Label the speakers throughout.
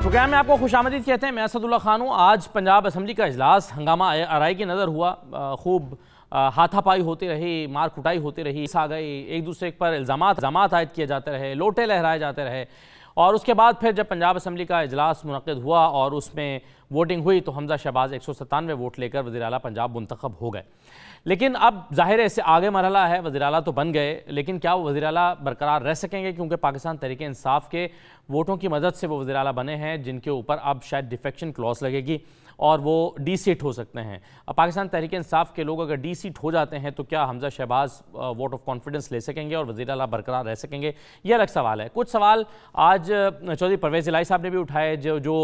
Speaker 1: Programme में आपको खुशामदीद कहते हैं। मैं असदुल्ला खान हूँ। आज पंजाब असम्बली का इजलास हंगामा आराई की नज़र हुआ। खूब हाथापाई होती रही, मार कुटाई होती रही, आ गई, एक दूसरे पर इल्ज़ामात आयद किए जाते रहे, लोटे लहराए जाते रहे। और उसके बाद फिर जब पंजाब असम्बली का इजलास मुनक़्क़िद हुआ और उसमें वोटिंग हुई तो हमजा शहबाज 197 वोट लेकर वज़ीर आला पंजाब मुंतखब हो गए। लेकिन अब ज़ाहिर है इससे आगे मरहला है, वज़ीर आला तो बन गए, लेकिन क्या वो वज़ीर आला बरकरार रह सकेंगे? क्योंकि पाकिस्तान तहरीक इंसाफ के वोटों की मदद से वो वज़ीर आला बने हैं जिनके ऊपर अब शायद डिफेक्शन क्लॉज लगेगी और वो डी सीट हो सकते हैं। अब पाकिस्तान तहरीक इंसाफ के लोग अगर डी सीट हो जाते हैं तो क्या Hamza Shahbaz vote of confidence ले सकेंगे और वज़ीर आला बरकरार रह सकेंगे? ये अलग सवाल है। कुछ सवाल आज चौधरी परवेज़ इलाही साहब ने भी उठाए जो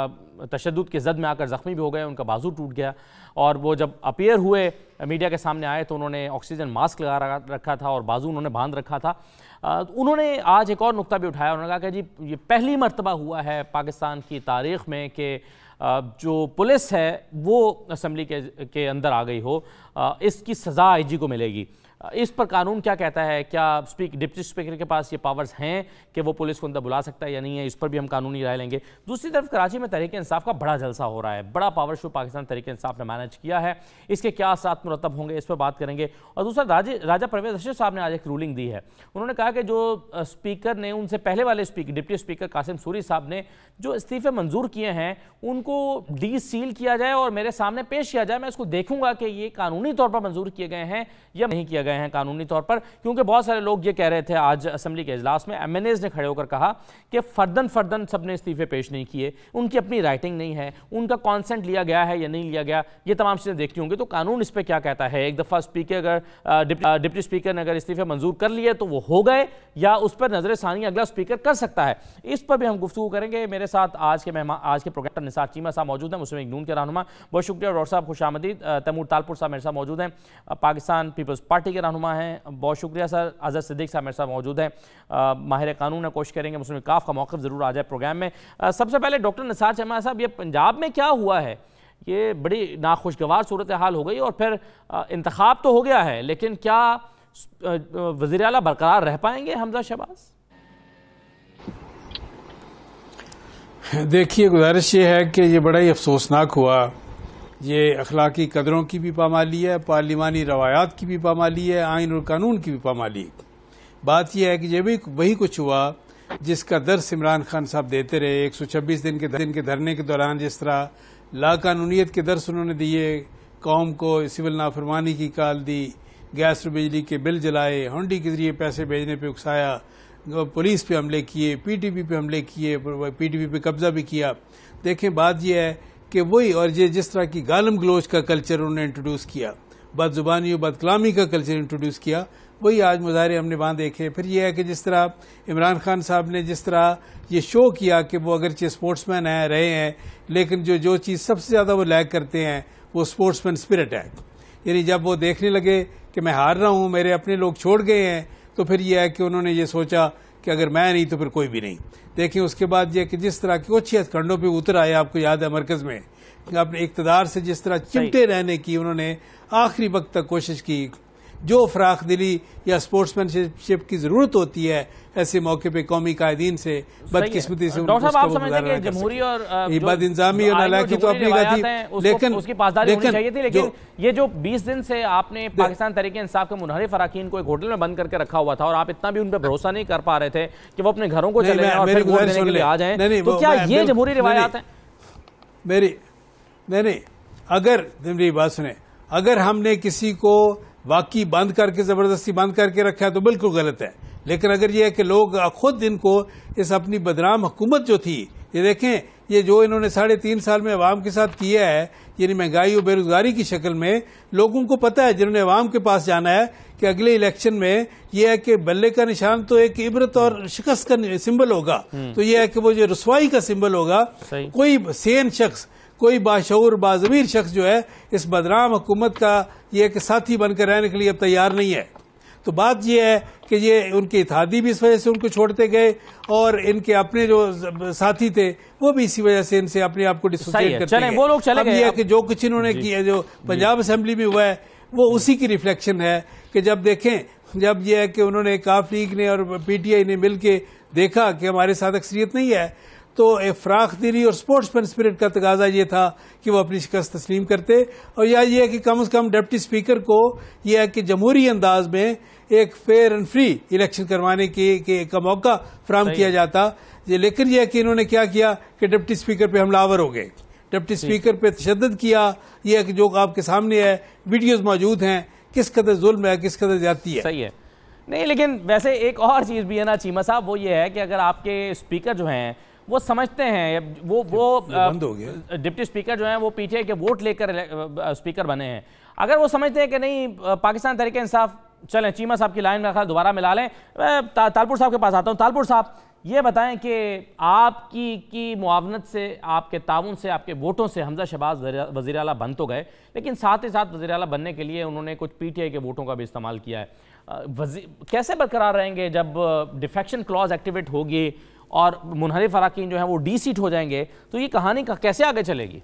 Speaker 1: तशद्दुद के जद में आकर ज़ख्मी भी हो गए, उनका बाजू टूट गया और वो जब अपीयर हुए मीडिया के सामने आए तो उन्होंने ऑक्सीजन मास्क लगा रखा था और बाजू उन्होंने बांध रखा था। उन्होंने आज एक और नुक्ता भी उठाया। उन्होंने कहा कि जी ये पहली मर्तबा हुआ है पाकिस्तान की तारीख़ में कि जो पुलिस है वो असम्बली के अंदर आ गई हो, इसकी सज़ा आईजी को मिलेगी। इस पर कानून क्या कहता है? क्या डिप्टी स्पीकर के पास ये पावर्स हैं कि वो पुलिस को अंदर बुला सकता है या नहीं है? इस पर भी हम कानूनी राय लेंगे। दूसरी तरफ कराची में तहरीक इंसाफ का बड़ा जलसा हो रहा है, बड़ा पावर शो पाकिस्तान तहरीक इंसाफ ने मैनेज किया है। इसके क्या असरात मुरतब होंगे, इस पर बात करेंगे। और दूसरा, राजा परवेज़ अशरफ साहब ने आज एक रूलिंग दी है। उन्होंने कहा कि जो स्पीकर ने, उनसे पहले वाले speaker deputy speaker Qasim Suri साहब ने जो इस्तीफ़े मंजूर किए हैं उनको डी सील किया जाए और मेरे सामने पेश किया जाए। मैं इसको देखूंगा कि ये कानूनी तौर पर मंजूर किए गए हैं या नहीं किए गए हैं कानूनी तौर पर। क्योंकि बहुत सारे लोग ये कह रहे थे आज असम्बली के इजलास में, एमएनएज ने खड़े होकर कहा कि फर्दन सबने इस्तीफे पेश नहीं किए, उनकी अपनी राइटिंग नहीं है, उनका कॉन्सेंट लिया गया है या नहीं लिया गया, ये तमाम चीज़ें देखती होंगी। तो कानून इस पर क्या कहता है? एक दफ़ा स्पीकर अगर डिप्टी स्पीकर ने अगर इस्तीफे मंजूर कर लिए तो वो हो गए या उस पर नजर सानी अगला स्पीकर कर सकता है? इस पर भी हम गुफ्तगू करेंगे। मेरे साथ आज के प्रोग्राम पर निसार चीमा साहब मौजूद हैं, मुस्लिम लीग नून के रहनुमा। बहुत शुक्रिया डॉक्टर साहब, खुशामदीद। तैमूर तालपुर साहब मेरे साथ मौजूद हैं, पाकिस्तान पीपल्स पार्टी के रहनुमा हैं। बहुत शुक्रिया सर। अजहर सिद्दीक साहब मेरे साथ मौजूद हैं, माहिर कानून है। कोशिश करेंगे मुस्लिम काफ का मौक़िफ़ ज़रूर आ जाए प्रोग्राम में। सबसे पहले डॉक्टर निसार चीमा साहब, ये पंजाब में क्या हुआ है? ये बड़ी नाखुशगवार सूरत हाल हो गई और फिर इंतखाब तो हो गया है, लेकिन क्या वज़ीर आला बरकरार रह पाएंगे हमजा शहबाज?
Speaker 2: देखिए, गुजारिश ये है कि ये बड़ा ही अफसोसनाक हुआ। ये अखलाकी कदरों की भी पामाली है, पार्लिमानी रवायात की भी पामाली है, आइन और कानून की भी पामाली। बात यह है कि ये भी वही कुछ हुआ जिसका दर्स इमरान खान साहब देते रहे 126 दिन के धरने के दौरान। जिस तरह लाकानूनियत के दर्स उन्होंने दिए, कौम को सिविल नाफरमानी की काल दी, गैस और बिजली के बिल जलाए, हुंडी के जरिए पैसे भेजने पर उकसाया, पुलिस पे हमले किए, पीटीपी पे हमले किए, पीटीपी पे कब्जा भी किया। देखें, बात यह है कि वही, और ये जिस तरह की गालम गलोच का कल्चर उन्होंने इंट्रोड्यूस किया, बदजुबानी और बदकलामी का कल्चर इंट्रोड्यूस किया, वही आज मुजाहरे हमने वहां देखे। फिर यह है कि जिस तरह इमरान खान साहब ने जिस तरह ये शो किया कि वो अगरचे स्पोर्ट्समैन रहे हैं, लेकिन जो चीज़ सबसे ज़्यादा वो लैग करते हैं वो स्पोर्ट्समैन स्पिरिट है। यानी जब वो देखने लगे कि मैं हार रहा हूं, मेरे अपने लोग छोड़ गए हैं, तो फिर यह है कि उन्होंने ये सोचा कि अगर मैं नहीं तो फिर कोई भी नहीं। देखिए, उसके बाद यह कि जिस तरह की अच्छी खंडों पे उतर आए, आपको याद है मरकज में अपने इक़्तिदार से जिस तरह चिमटे रहने की उन्होंने आखिरी वक्त तक कोशिश की। जो फराख दिली या स्पोर्ट्समैनशिप की जरूरत होती है ऐसे मौके पे कौमी कायदीन से बदकिस्मती से
Speaker 1: जमहूरी और
Speaker 2: बदइंजामी और नालायकी तो अपनी थी, लेकिन
Speaker 1: उसकी पासदारी होनी चाहिए थी। लेकिन ये जो 20 दिन से आपने पाकिस्तान तहरीक इंसाफ के मुनहरिफ अरकान को एक होटल में बंद करके रखा हुआ था और आप इतना भी उन पर भरोसा नहीं कर पा रहे थे कि वो अपने घरों को चले जाएं और फिर वोट देने के लिए आ जाएं, तो क्या ये जमहूरी रिवायात है?
Speaker 2: नहीं, अगर मेरी बात सुने, अगर हमने किसी को वाकई बंद करके जबरदस्ती बंद करके रखा है तो बिल्कुल गलत है। लेकिन अगर यह है कि लोग खुद इनको इस अपनी बदनाम हुकूमत जो थी, ये देखें, ये जो इन्होंने 3.5 साल में अवाम के साथ किया है, यानी महंगाई और बेरोजगारी की शक्ल में, लोगों को पता है जिन्होंने अवाम के पास जाना है कि अगले इलेक्शन में यह है कि बल्ले का निशान तो एक इबरत और शिकस्त का सिंबल होगा, तो यह है कि वो जो रसवाई का सिंबल होगा। कोई सेन शख्स, कोई बाशऊर बाज़मीर शख्स जो है इस बदनाम हुकूमत का ये कि साथी बनकर रहने के लिए अब तैयार नहीं है। तो बात यह है कि ये उनके इत्तेहादी भी इस वजह से उनको छोड़ते गए और इनके अपने जो साथी थे वो भी इसी वजह से इनसे अपने आप को डिसोसिएट करते हैं।
Speaker 1: वो लोग चले गए।
Speaker 2: अब यह है कि जो कुछ इन्होंने किया, जो पंजाब असेंबली में हुआ है, वो उसी की रिफ्लेक्शन है कि जब देखें, जब यह है कि उन्होंने काफ लीग ने और पीटीआई ने मिल के देखा कि हमारे साथ अक्सरियत नहीं है, तो एक फराख दिली और स्पोर्ट्समैन स्पिरिट का तकाजा ये था कि वो अपनी शिकस्त तस्लीम करते। और या ये है कि कम से कम डिप्टी स्पीकर को यह है कि जमहूरी अंदाज में एक फेयर एंड फ्री इलेक्शन करवाने का मौका फराहम किया जाता। लेकिन यह है कि इन्होंने क्या किया कि डिप्टी स्पीकर पे हमलावर हो गए, डिप्टी स्पीकर पे तशद्दुद किया। यह है कि जो आपके सामने है, वीडियोज मौजूद हैं, किस कदर जुल्म है, किस कदर ज्यादती है।
Speaker 1: सही है। नहीं, लेकिन वैसे एक और चीज़ भी है ना चीमा साहब, वो ये है कि अगर आपके स्पीकर जो हैं वो समझते हैं, वो
Speaker 2: बंद हो गया,
Speaker 1: डिप्टी स्पीकर जो हैं वो पीटीआई के वोट लेकर स्पीकर बने हैं, अगर वो समझते हैं कि नहीं पाकिस्तान तहरीक इंसाफ, चलें चीमा साहब की लाइन में दोबारा मिला लें, तालपुर साहब के पास आता हूँ। तालपुर साहब, ये बताएं कि आपकी मुआवनत से, आपके ताउन से, आपके वोटों से हमजा शहबाज वज़ीर आला बन तो गए, लेकिन साथ ही साथ वज़ीर आला बनने के लिए उन्होंने कुछ पीटीआई के वोटों का भी इस्तेमाल किया है। कैसे बरकरार रहेंगे जब डिफेक्शन क्लॉज एक्टिवेट होगी और मुनहरिफ अराकीन जो है वो डी-सीट हो जाएंगे, तो ये कहानी कैसे आगे चलेगी?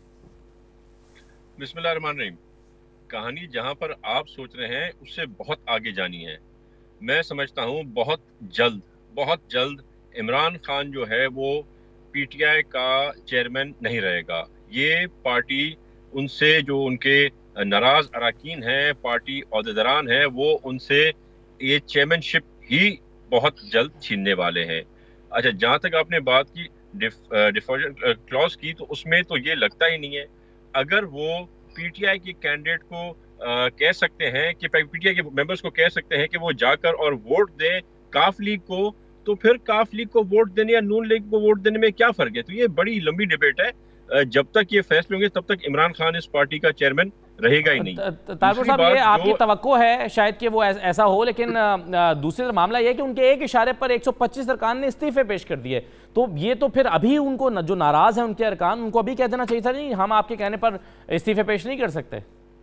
Speaker 3: बिस्मिल्लाहिर्रहमानिर्रहीम। कहानी जहां पर आप सोच रहे हैं उससे बहुत आगे जानी है। मैं समझता हूं बहुत जल्द इमरान खान जो है वो पीटीआई का चेयरमैन नहीं रहेगा। ये पार्टी उनसे, जो उनके नाराज अराकीन हैं, पार्टी ओहदेदारान हैं, वो उनसे ये चेयरमैनशिप ही बहुत जल्द छीनने वाले हैं। अच्छा, जहाँ तक आपने बात की डिफॉल्ट क्लॉज की, तो उसमें तो ये लगता ही नहीं है। अगर वो पीटीआई के कैंडिडेट को कह सकते हैं कि पीटीआई के मेंबर्स को कह सकते हैं कि वो जाकर और वोट दें काफ लीग को, तो फिर काफ लीग को वोट देने या नून लीग को वोट देने में क्या फर्क है? तो ये बड़ी लंबी डिबेट है। जब तक ये फैसले होंगे तब तक इमरान खान इस पार्टी का चेयरमैन रहेगा ही नहीं।
Speaker 1: तालपुर साहब, ये आपकी तवक्को है शायद कि वो ऐसा हो, लेकिन दूसरा मामला ये है कि उनके एक इशारे पर 125 अरकान ने इस्तीफे पेश कर दिए, तो ये तो फिर अभी उनको जो नाराज हैं उनके अरकान, उनको अभी कह देना चाहिए था नहीं हम आपके कहने पर इस्तीफे पेश नहीं कर सकते।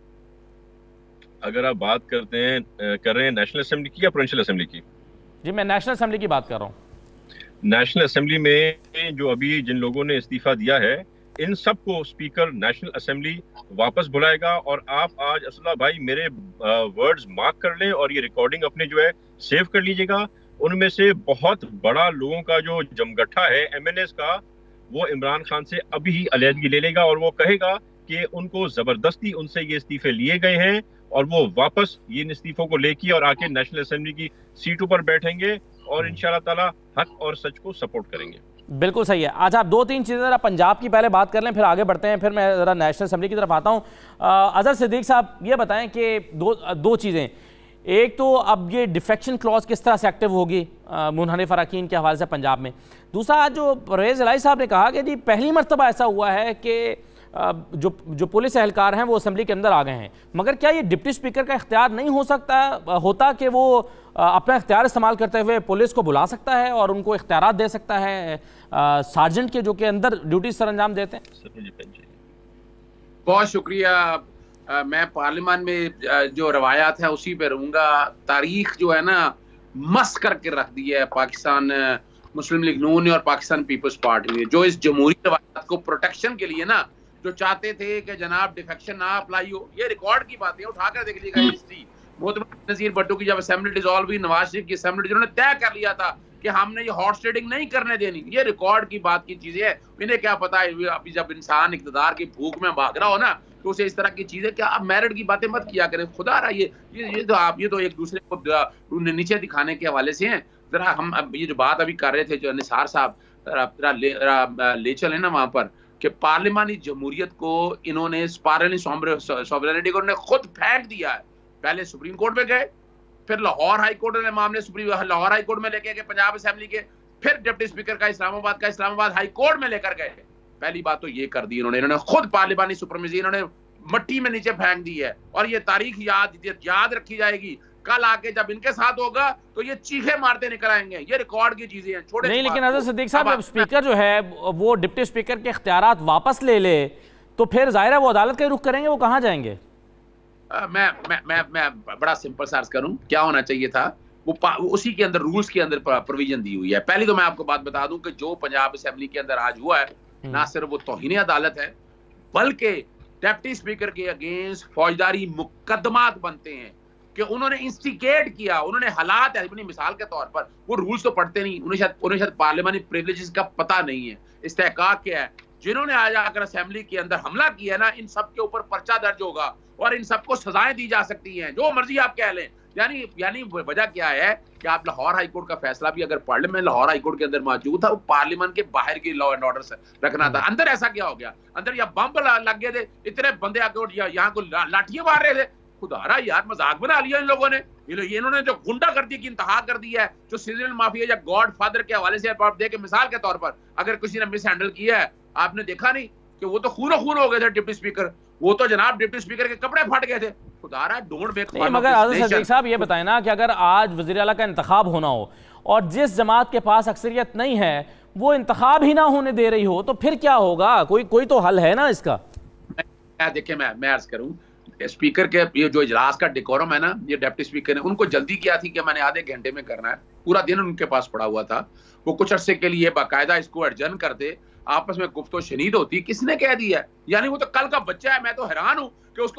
Speaker 3: अगर आप बात कर रहे हैं नेशनल असेंबली की या प्रोविंशियल असेंबली की?
Speaker 1: जी, मैं नेशनल असेंबली की बात कर रहा हूँ।
Speaker 3: नेशनल असेंबली में जो अभी जिन लोगों ने इस्तीफा दिया है, इन सबको स्पीकर नेशनल असेंबली वापस बुलाएगा। और आप आज असला भाई मेरे वर्ड्स मार्क कर लें और ये रिकॉर्डिंग अपने जो है सेव कर लीजिएगा। उनमें से बहुत बड़ा लोगों का जो जमगट्ठा है एमएनएस का, वो इमरान खान से अभी ही अलहदगी ले लेगा और वो कहेगा कि उनको जबरदस्ती उनसे ये इस्तीफे लिए गए हैं और वो वापस ये इस्तीफों को लेके और आके नेशनल असेंबली की सीटों पर बैठेंगे और इंशाल्लाह ताला हक और सच को सपोर्ट करेंगे।
Speaker 1: बिल्कुल सही है। आज आप 2-3 चीज़ें ज़रा पंजाब की पहले बात कर लें, फिर आगे बढ़ते हैं, फिर मैं ज़रा नेशनल असेंबली की तरफ आता हूँ। अजहर सिद्दीक साहब, ये बताएं कि दो चीज़ें, एक तो अब ये डिफेक्शन क्लॉज किस तरह से एक्टिव होगी मुनहरिफ अराकीन के हवाले से पंजाब में। दूसरा, आज जो परवेज़ इलाही साहब ने कहा कि जी पहली मरतबा ऐसा हुआ है कि जो पुलिस एहलकार हैं वो असेंबली के अंदर आ गए हैं, मगर क्या ये डिप्टी स्पीकर का इख्तियार नहीं होता कि वो अपना इख्तियार इस्तेमाल करते हुए पुलिस को बुला सकता है और उनको इख्तियारात दे सकता है सार्जेंट के, जो कि अंदर ड्यूटी सर अंजाम देते हैं?
Speaker 4: बहुत शुक्रिया। मैं पार्लियामान में जो रवायात है उसी पे रहूंगा। तारीख जो है ना मस्त करके रख दी है पाकिस्तान मुस्लिम लीग नून ने और पाकिस्तान पीपल्स पार्टी ने, जो इस जमहूरी रवायात को प्रोटेक्शन के लिए ना, जो चाहते थे कि जनाब डिफेक्शन ना अप्लाई हो। ये रिकॉर्ड की बातें उठाकर देख लीजिएगा हिस्ट्री। मोहतरम नज़ीर भट्टो की जब असेंबली डिसॉल्व हुई, नवाज शरीफ की असेंबली, जिन्होंने तय कर लिया था कि हमने ये हॉर्स ट्रेडिंग नहीं करने देनी, ये रिकॉर्ड की बात की चीजें है। इन्हें क्या पता है, अभी जब इंसान इक़्तिदार की भूख में भाग रहा हो ना, तो उसे इस तरह की चीजें, क्या आप मेरिट की बातें मत किया करें। खुदा रहा ये तो एक दूसरे को नीचे दिखाने के हवाले से हैं। जरा हम ये जो बात अभी कर रहे थे, जो निसार साहब ले चले ना वहां पर, कि पार्लिमानी जमहूरियत को इन्होंने सॉवरेनिटी को खुद फेंक दिया है। पहले सुप्रीम कोर्ट में गए, फिर लाहौर हाई कोर्ट ने मामले लाहौर हाई कोर्ट में लेके गए पंजाब असेंबली के, फिर डिप्टी स्पीकर का इस्लामाबाद हाई कोर्ट में लेकर गए। पहली बात तो ये कर दी इन्होंने खुद पार्लिमानी सुप्रीमेसी इन्होंने मट्टी में नीचे फेंक दी है। और ये तारीख याद रखी जाएगी। कल आके जब इनके साथ होगा तो ये चीखे मारते निकल आएंगे। ये रिकॉर्ड की चीजें हैं, छोटे
Speaker 1: नहीं। लेकिन अजहर सिद्दीक साहब, जब स्पीकर जो है वो डिप्टी स्पीकर के इख्तियारात वापस ले तो फिर जाहिर है वो अदालत का रुख करेंगे, वो कहाँ जाएंगे?
Speaker 4: मैं बड़ा सिंपल सा अर्ज करूं, क्या होना चाहिए था, वो उसी के अंदर रूल्स के अंदर प्रोविजन दी हुई है। पहले तो मैं आपको बात बता दूं कि जो पंजाब असेंबली के अंदर आज हुआ है, ना सिर्फ वो तौहीन अदालत है, बल्कि डिप्टी स्पीकर के अगेंस्ट फौजदारी मुकदमात बनते हैं। कि उन्होंने इंस्टिगेट किया, उन्होंने हालात अपनी मिसाल के तौर पर, वो रूल्स तो पढ़ते नहीं, उन्हें शायद पार्लियामानी प्रिविलेजेस का पता नहीं है, इस्तेहकाक क्या है। जिन्होंने आज आकर असेंबली के अंदर हमला किया ना, इन सब के ऊपर पर्चा दर्ज होगा और इन सबको सजाएं दी जा सकती हैं, जो मर्जी आप कह लें। यानी वजह क्या है कि आप लाहौर हाई कोर्ट का फैसला भी अगर पढ़ लें, मैं लाहौर हाई कोर्ट के अंदर मौजूद था, वो पार्लियामेंट के बाहर की लॉ एंड ऑर्डर से रखना था। अंदर ऐसा क्या हो गया, अंदर या बम लग गए थे, इतने बंदे आके यहाँ को लाठियां मार रहे थे। खुदारा यार, मजाक बना लिया इन लोगों ने। इन्होंने जो गुंडागर्दी की इंतहा कर दी है, जो सीजनल माफिया या गॉड फादर के हवाले से आप देखे, मिसाल के तौर पर अगर किसी ने मिस हैंडल किया है, आपने देखा नहीं कि वो तो खून हो गए थे डिप्टी स्पीकर, वो तो जनाब डिप्टी स्पीकर के कपड़े फट गए थे। खुदारा डोंट मेक फन।
Speaker 1: मगर आज़ाद सदीक साहब ये बताएं ना कि अगर आज वज़ीर आला का इंतखाब होना हो और जिस जमात के पास अक्सरियत नहीं है वो इंतखाब ही ना होने दे रही हो, तो फिर क्या होगा? कोई तो हल है ना इसका?
Speaker 4: देखिए मैं अर्ज करूं, स्पीकर के ये जो इजलास का डेकोरम है ना, ये डिप्टी स्पीकर ने उनको जल्दी किया थी कि मैंने आधे घंटे में करना है, पूरा दिन उनके पास पड़ा हुआ था। वो कुछ अरसे के लिए बाकायदा इसको एडजर्न करते, आपस में गुफ्तो शनीद होती। किसने कह दिया? यानी वो तो कल का बच्चा है। मैं तो हैरान हूं कि उसको,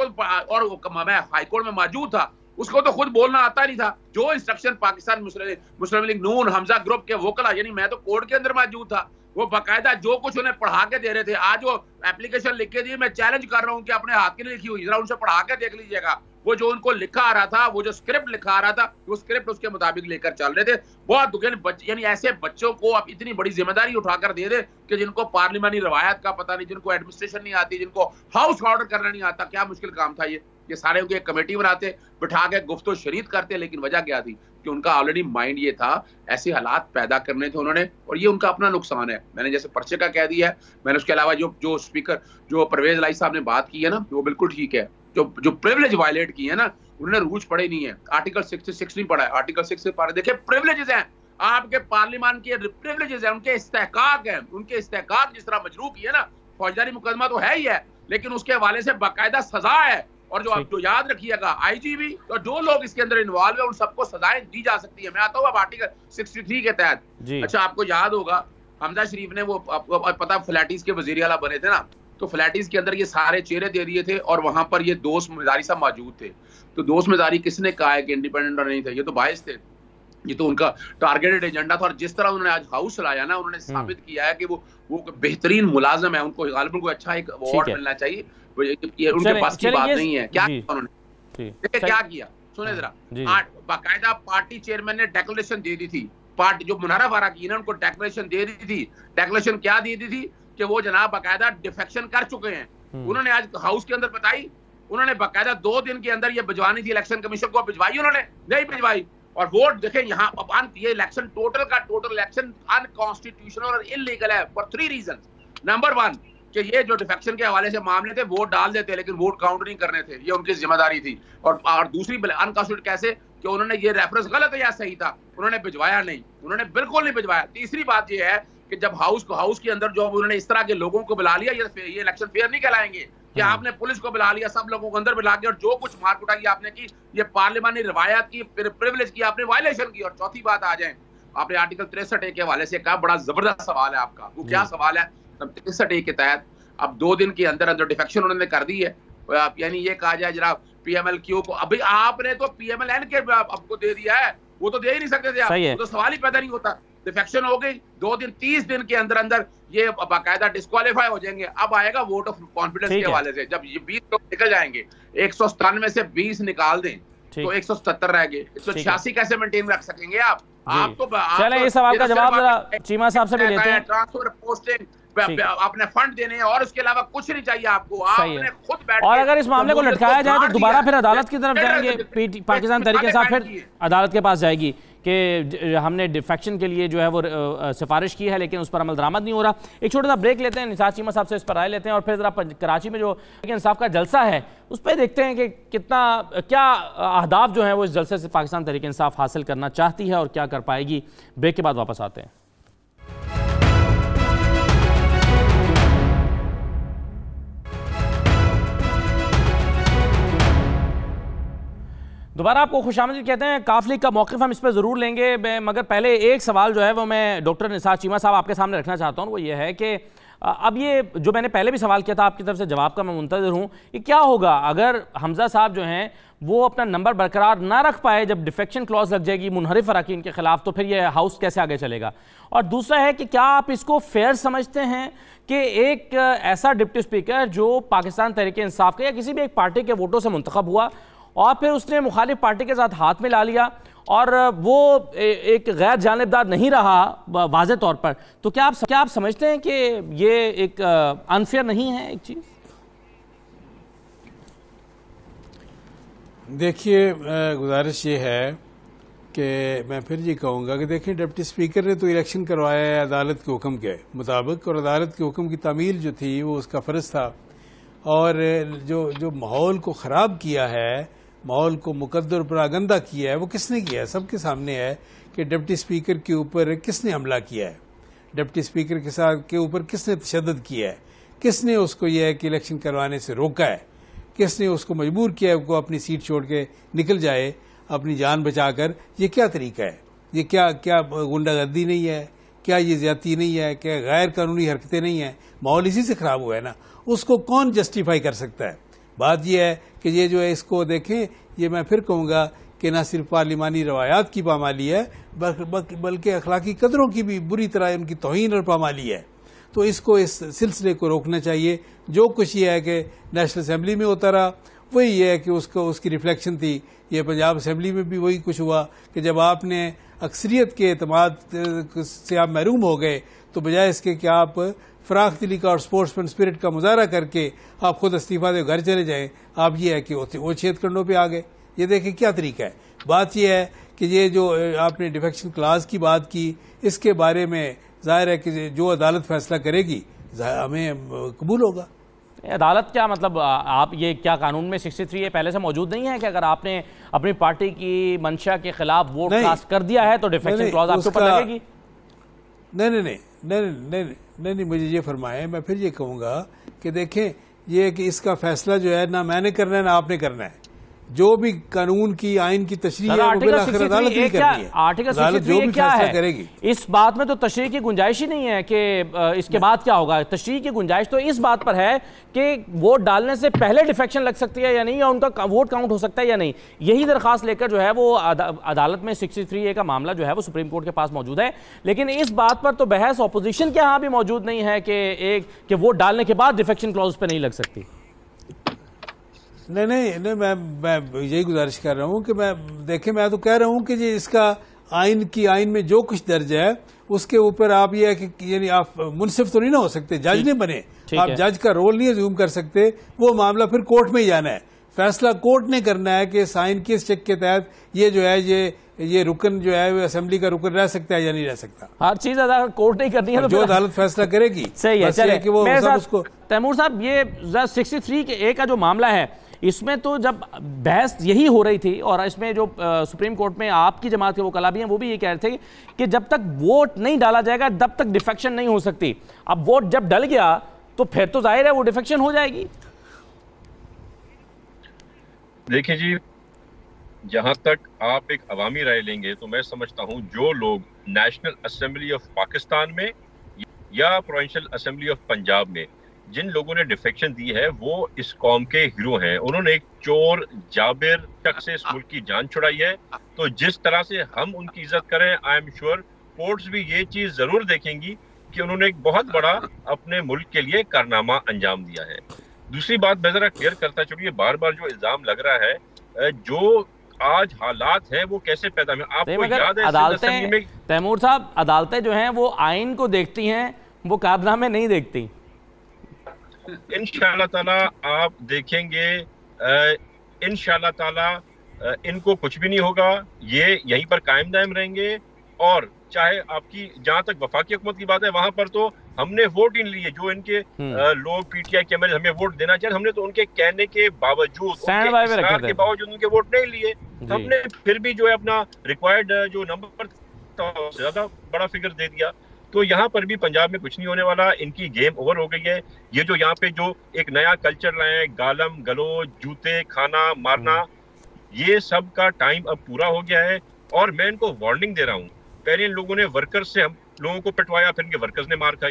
Speaker 4: और मैं हाईकोर्ट में मौजूद था, उसको तो खुद बोलना आता नहीं था। जो इंस्ट्रक्शन पाकिस्तान मुस्लिम लीग नून हमजा ग्रुप के वोकला, यानी मैं तो कोर्ट के अंदर मौजूद था, वो बाकायदा जो कुछ उन्हें पढ़ा के दे रहे थे। आज वो एप्लीकेशन लिख के दी, मैं चैलेंज कर रहा हूं कि अपने हाथ की नहीं लिखी हुई, जरा उनसे पढ़ा के देख लीजिएगा। वो जो उनको लिखा आ रहा था, वो जो स्क्रिप्ट लिखा आ रहा था, वो स्क्रिप्ट उसके मुताबिक लेकर चल रहे थे। बहुत यानी ऐसे बच्चों को आप इतनी बड़ी जिम्मेदारी उठाकर दे दे कि जिनको पार्लियामानी रवायत का पता नहीं, जिनको एडमिनिस्ट्रेशन नहीं आती, जिनको हाउस ऑर्डर करना नहीं आता। क्या मुश्किल काम था ये सारे उनकी एक कमेटी बनाते, बिठा के गुफ्तो शरीद करते। लेकिन वजह क्या थी कि उनका ऑलरेडी माइंड ये था, ऐसे हालात पैदा करने थे उन्होंने, और ये उनका अपना नुकसान है। मैंने जैसे पर्चे का कह दिया है, मैंने उसके अलावा जो स्पीकर जो परवेज लाई साहब ने बात की है ना, वो बिल्कुल ठीक है। जो प्रिविलेज वायलेट की है ना, उन्होंने रूल्स पढ़े नहीं है, आर्टिकल 66 नहीं पढ़ा है। आर्टिकल 6 से पढ़े, देखिए प्रिविलेजेस हैं आपके पार्लियामान के, प्रिविलेजेस हैं, उनके इस्तेहकाक हैं, उनके इस्तेहकाक जिस तरह मजरू की है ना, फौजदारी मुकदमा तो है ही है, लेकिन उसके हवाले से बाकायदा सजा है। और जो आप जो याद रखिएगा, आईजीबी और जो लोग इसके अंदर इन्वॉल्व है, उन सबको सजाएं दी जा सकती है। मैं आता हूँ अब आर्टिकल 63 के तहत। अच्छा, आपको याद होगा हमजा शरीफ ने वो पता फ्लैटीज के वजीर आला बने थे ना, तो फ्लैटीज के अंदर ये सारे चेहरे दे दिए थे और वहां पर ये दोस्त मिजारी साहब मौजूद थे। तो दोस्त मिजारी किसने कहा है कि इंडिपेंडेंट नहीं थे? ये तो बायस थे, ये तो उनका टारगेटेड एजेंडा था। और जिस तरह उन्होंने आज हाउस लाया ना, उन्होंने साबित किया है कि वो बेहतरीन मुलाजिम है, उनको गालिबन को अच्छा एक अवार्ड मिलना चाहिए। ये उनके पास की बात नहीं है। क्या उन्होंने क्या किया सुने जरा, बाकायदा पार्टी चेयरमैन ने डेक्लेरेशन दे दी थी, पार्टी जो मुनारा वारा की ना, उनको डेक्लेरेशन दे दी थी। डेक्लेरेशन क्या दी थी कि वो जनाब बाकायदा डिफेक्शन कर चुके हैं। उन्होंने आज हाउस के अंदर बताई, उन्होंने बाकायदा 2 दिन के अंदर ये भिजवानी थी इलेक्शन कमीशन को, भिजवाई उन्होंने नहीं भिजवाई। और वोट देखें यहाँ, ये इलेक्शन टोटल इलेक्शन अनकॉन्स्टिट्यूशनल और इलीगल है फॉर 3 रीजंस। नंबर 1 कि ये जो डिफेक्शन के हवाले से मामले थे, वोट डाल देते लेकिन वोट काउंट नहीं करने थे, ये उनकी जिम्मेदारी थी। और दूसरी अनकॉन्स्टिट्यूशनल कैसे कि उन्होंने ये रेफरेंस गलत है या सही था, उन्होंने भिजवाया नहीं, उन्होंने बिल्कुल नहीं भिजवाया। तीसरी बात ये है कि जब हाउस के अंदर जो उन्होंने इस तरह के लोगों को बुला लिया, ये इलेक्शन फेयर नहीं कहलाएंगे कि आपने पुलिस को बुला लिया, सब लोगों को अंदर बुला के और जो कुछ मार कुटाई आपने की, ये पार्लियामानी रवायत की, प्रिविलेज की आपने वायलेशन की। और चौथी बात आ जाए, आपने आर्टिकल 63 के हवाले से कहा, बड़ा जबरदस्त सवाल है आपका। वो क्या सवाल है? 63 के तहत अब 2 दिन के अंदर डिफेक्शन उन्होंने कर दी है, यानी ये कहा जाए जरा PMLQ को, अभी आपने तो PMLN के आपको दे दिया है, वो तो दे ही नहीं सकते थे आप, तो सवाल ही पैदा नहीं होता। डिफेक्शन हो गई, 2 दिन 30 दिन के अंदर ये बाकायदा डिस्क्वालीफाई हो जाएंगे। अब आएगा वोट ऑफ कॉन्फिडेंस के हवाले से, जब ये 20 लोग निकल जाएंगे, 197 में से 20 निकाल दें तो 177 रह गए। 186 कैसे मेंटेन रख सकेंगे आप?
Speaker 1: चलें, इस सवाल का जवाब जरा चीमा साहब से भी लेते हैं।
Speaker 4: ट्रांसफर, पोस्टिंग, आपने फंड देने हैं और उसके अलावा कुछ नहीं चाहिए आपको, आपने खुद बैठ।
Speaker 1: और अगर इस मामले को लटकाया जाए तो दोबारा फिर अदालत की तरफ जाएंगे, पाकिस्तान तहरीक इंसाफ फिर अदालत के पास जाएगी कि हमने डिफेक्शन के लिए जो है वो सिफारिश की है लेकिन उस पर अमल दरामद नहीं हो रहा। एक छोटा सा ब्रेक लेते हैं, निसार चीमा साहब से इस पर राय लेते हैं और फिर जरा कराची में जो इंसाफ का जलसा है उस पर देखते हैं कि क्या अहदाफ जो है वो इस जलसे से पाकिस्तान तहरीक इंसाफ हासिल करना चाहती है और क्या कर पाएगी। ब्रेक के बाद वापस आते हैं। दोबारा आपको खुशामदीद कहते हैं। काफली का मौक़िफ़ हम इस पर ज़रूर लेंगे, मगर पहले एक सवाल जो है वो मैं डॉक्टर निसार चीमा साहब आपके सामने रखना चाहता हूँ। वो ये है कि अब ये जो मैंने पहले भी सवाल किया था, आपकी तरफ से जवाब का मैं मुंतज़िर हूँ कि क्या होगा अगर हमजा साहब जो हैं वो अपना नंबर बरकरार ना रख पाए, जब डिफेक्शन क्लॉज लग जाएगी मुनहरिफ अरकान के खिलाफ, तो फिर ये हाउस कैसे आगे चलेगा? और दूसरा है कि क्या आप इसको फेयर समझते हैं कि एक ऐसा डिप्टी स्पीकर जो पाकिस्तान तहरीक इंसाफ के या किसी भी एक पार्टी के वोटों से मुंतखब हुआ और फिर उसने मुखालिफ पार्टी के साथ हाथ में ला लिया और वो एक गैर जानिबदार नहीं रहा वाज़े तौर पर, तो क्या आप समझते हैं कि ये एक अनफेयर नहीं है एक चीज़?
Speaker 2: देखिए, गुजारिश ये है कि मैं फिर ये कहूँगा कि देखिए, डिप्टी स्पीकर ने तो इलेक्शन करवाया है अदालत के हुक्म के मुताबिक, और अदालत के हुक्म की तामील जो थी वो उसका फ़र्ज़ था। और जो माहौल को ख़राब किया है, माहौल को मुकद्दर पर आगंदा किया है, वो किसने किया है? सबके सामने है कि डिप्टी स्पीकर के ऊपर किसने हमला किया है, डिप्टी स्पीकर के ऊपर किसने तशद्दुद किया है, किसने उसको यह है कि इलेक्शन करवाने से रोका है, किसने उसको मजबूर किया है वो अपनी सीट छोड़ के निकल जाए अपनी जान बचाकर। ये क्या तरीका है? ये क्या गुंडागर्दी नहीं है? क्या ये ज्यादती नहीं है? क्या गैर कानूनी हरकतें नहीं है? माहौल इसी से खराब हुआ है ना, उसको कौन जस्टिफाई कर सकता है? बात यह है कि ये जो है, इसको देखें, ये मैं फिर कहूँगा कि न सिर्फ पार्लिमानी रवायात की पामाली है बल्कि अखलाकी कदरों की भी बुरी तरह उनकी तौहीन और पामाली है। तो इसको, इस सिलसिले को रोकना चाहिए। जो कुछ ये है कि नेशनल असेंबली में होता रहा, वही ये है कि उसकी रिफ्लेक्शन थी। ये पंजाब असेंबली में भी वही कुछ हुआ कि जब आपने अक्सरियत के एतमाद से आप महरूम हो गए, तो बजाय इसके कि आप फराख दिली का और स्पोर्ट्समैन स्पिरिट का मुजाहरा करके आप खुद इस्तीफा दे घर चले जाएं, आप ये है कि वो छेद करनों पे आ गए। ये देखें क्या तरीका है। बात यह है कि ये जो आपने डिफेक्शन क्लास की बात की, इसके बारे में जाहिर है कि जो अदालत फैसला करेगी हमें कबूल होगा।
Speaker 1: अदालत क्या मतलब, आप ये क्या कानून में 63 ये पहले से मौजूद नहीं है कि अगर आपने अपनी पार्टी की मंशा के खिलाफ वोट कास्ट कर दिया है तो डिफेक्शन क्लॉज आपके ऊपर लगेगी?
Speaker 2: नहीं, मुझे ये फरमाए। मैं फिर ये कहूंगा कि देखें, ये कि इसका फैसला जो है ना मैंने करना है ना आपने करना है। जो भी कानून की आइन की तशरीह है वो बिलाखिर अदालत ही करनी है।
Speaker 1: आर्टिकल 63 क्या है करेगी? इस बात में तो तशरीह की गुंजाइश ही नहीं है कि इसके बाद क्या होगा। तशरीह की गुंजाइश तो इस बात पर है कि वोट डालने से पहले डिफेक्शन लग सकती है या नहीं, या उनका वोट काउंट हो सकता है या नहीं। यही दरखास्त लेकर जो है वो अदालत में 63A का मामला जो है वो सुप्रीम कोर्ट के पास मौजूद है। लेकिन इस बात पर तो बहस अपोजिशन के यहाँ भी मौजूद नहीं है कि वोट डालने के बाद डिफेक्शन क्लॉज पर नहीं लग सकती।
Speaker 2: नहीं, मैं यही गुजारिश कर रहा हूँ कि मैं तो कह रहा हूँ कि जी इसका आइन में जो कुछ दर्ज है उसके ऊपर आप ये है कि यानी आप मुनसिफ तो नहीं ना हो सकते, जज नहीं बने, आप जज का रोल नहीं अज्यूम कर सकते। वो मामला फिर कोर्ट में ही जाना है, फैसला कोर्ट ने करना है कि साइन किस चेक के तहत ये जो है ये रुकन जो है असेंबली का रुकन रह सकता है या नहीं रह सकता।
Speaker 1: हर चीज अगर कोर्ट नहीं करनी है तो
Speaker 2: जो अदालत फैसला करेगी
Speaker 1: सही है। चलिए
Speaker 2: कि वो उसको
Speaker 1: तैमूर साहब, ये 63A का जो मामला है, इसमें तो जब बहस यही हो रही थी और इसमें जो सुप्रीम कोर्ट में आपकी जमात के वकाला भी हैं वो भी ये कह रहे थे कि जब तक वोट नहीं डाला जाएगा तब तक डिफेक्शन नहीं हो सकती। अब वोट जब डल गया तो फिर तो जाहिर है वो डिफेक्शन हो जाएगी।
Speaker 3: देखिए जी, जहां तक आप एक अवामी राय लेंगे तो मैं समझता हूं जो लोग नेशनल असेंबली ऑफ पाकिस्तान में या प्रोविंशियल असेंबली ऑफ पंजाब में जिन लोगों ने डिफेक्शन दी है वो इस कौम के हीरो हैं। उन्होंने एक चोर जाबिर शख्स से इस मुल्क की जान छुड़ाई है। तो जिस तरह से हम उनकी इज्जत करें, आई एम श्योर कोर्ट्स भी ये चीज जरूर देखेंगी कि उन्होंने एक बहुत बड़ा अपने मुल्क के लिए कारनामा अंजाम दिया है। दूसरी बात मैं जरा क्लियर करता चलिए, बार बार जो इल्जाम लग रहा है, जो आज हालात हैं वो कैसे पैदा हुए आपको याद है?
Speaker 1: अदालतें, तैमूर साहब, अदालतें जो हैं वो आइन को देखती हैं, वो कारनामे नहीं देखती।
Speaker 3: इंशाअल्लाह ताला आप देखेंगे, इंशाअल्लाह ताला इनको कुछ भी नहीं होगा, ये यहीं पर कायम दायम रहेंगे। और चाहे आपकी जहां तक वफाकी हुकूमत की बात है, वहां पर तो हमने वोट ही नहीं लिए। जो इनके लोग पीटीआई के एमएलए हमें वोट देना चाहिए, हमने तो उनके कहने के बावजूद, उनके बावजूद उनके वोट नहीं लिए। हमने फिर भी जो है अपना रिक्वायर्ड जो नंबर था ज्यादा बड़ा फिगर दे दिया। तो यहाँ पर भी पंजाब में कुछ नहीं होने वाला, इनकी गेम ओवर हो गई है। ये जो यहाँ पे जो एक नया कल्चर लाए हैं, गालम गलोच, जूते खाना मारना, ये सब का टाइम अब पूरा हो गया है। और मैं इनको वार्निंग दे रहा हूँ, पहले इन लोगों ने वर्कर्स से हम लोगों को पिटवाया, फिर इनके वर्कर्स ने मार खाई,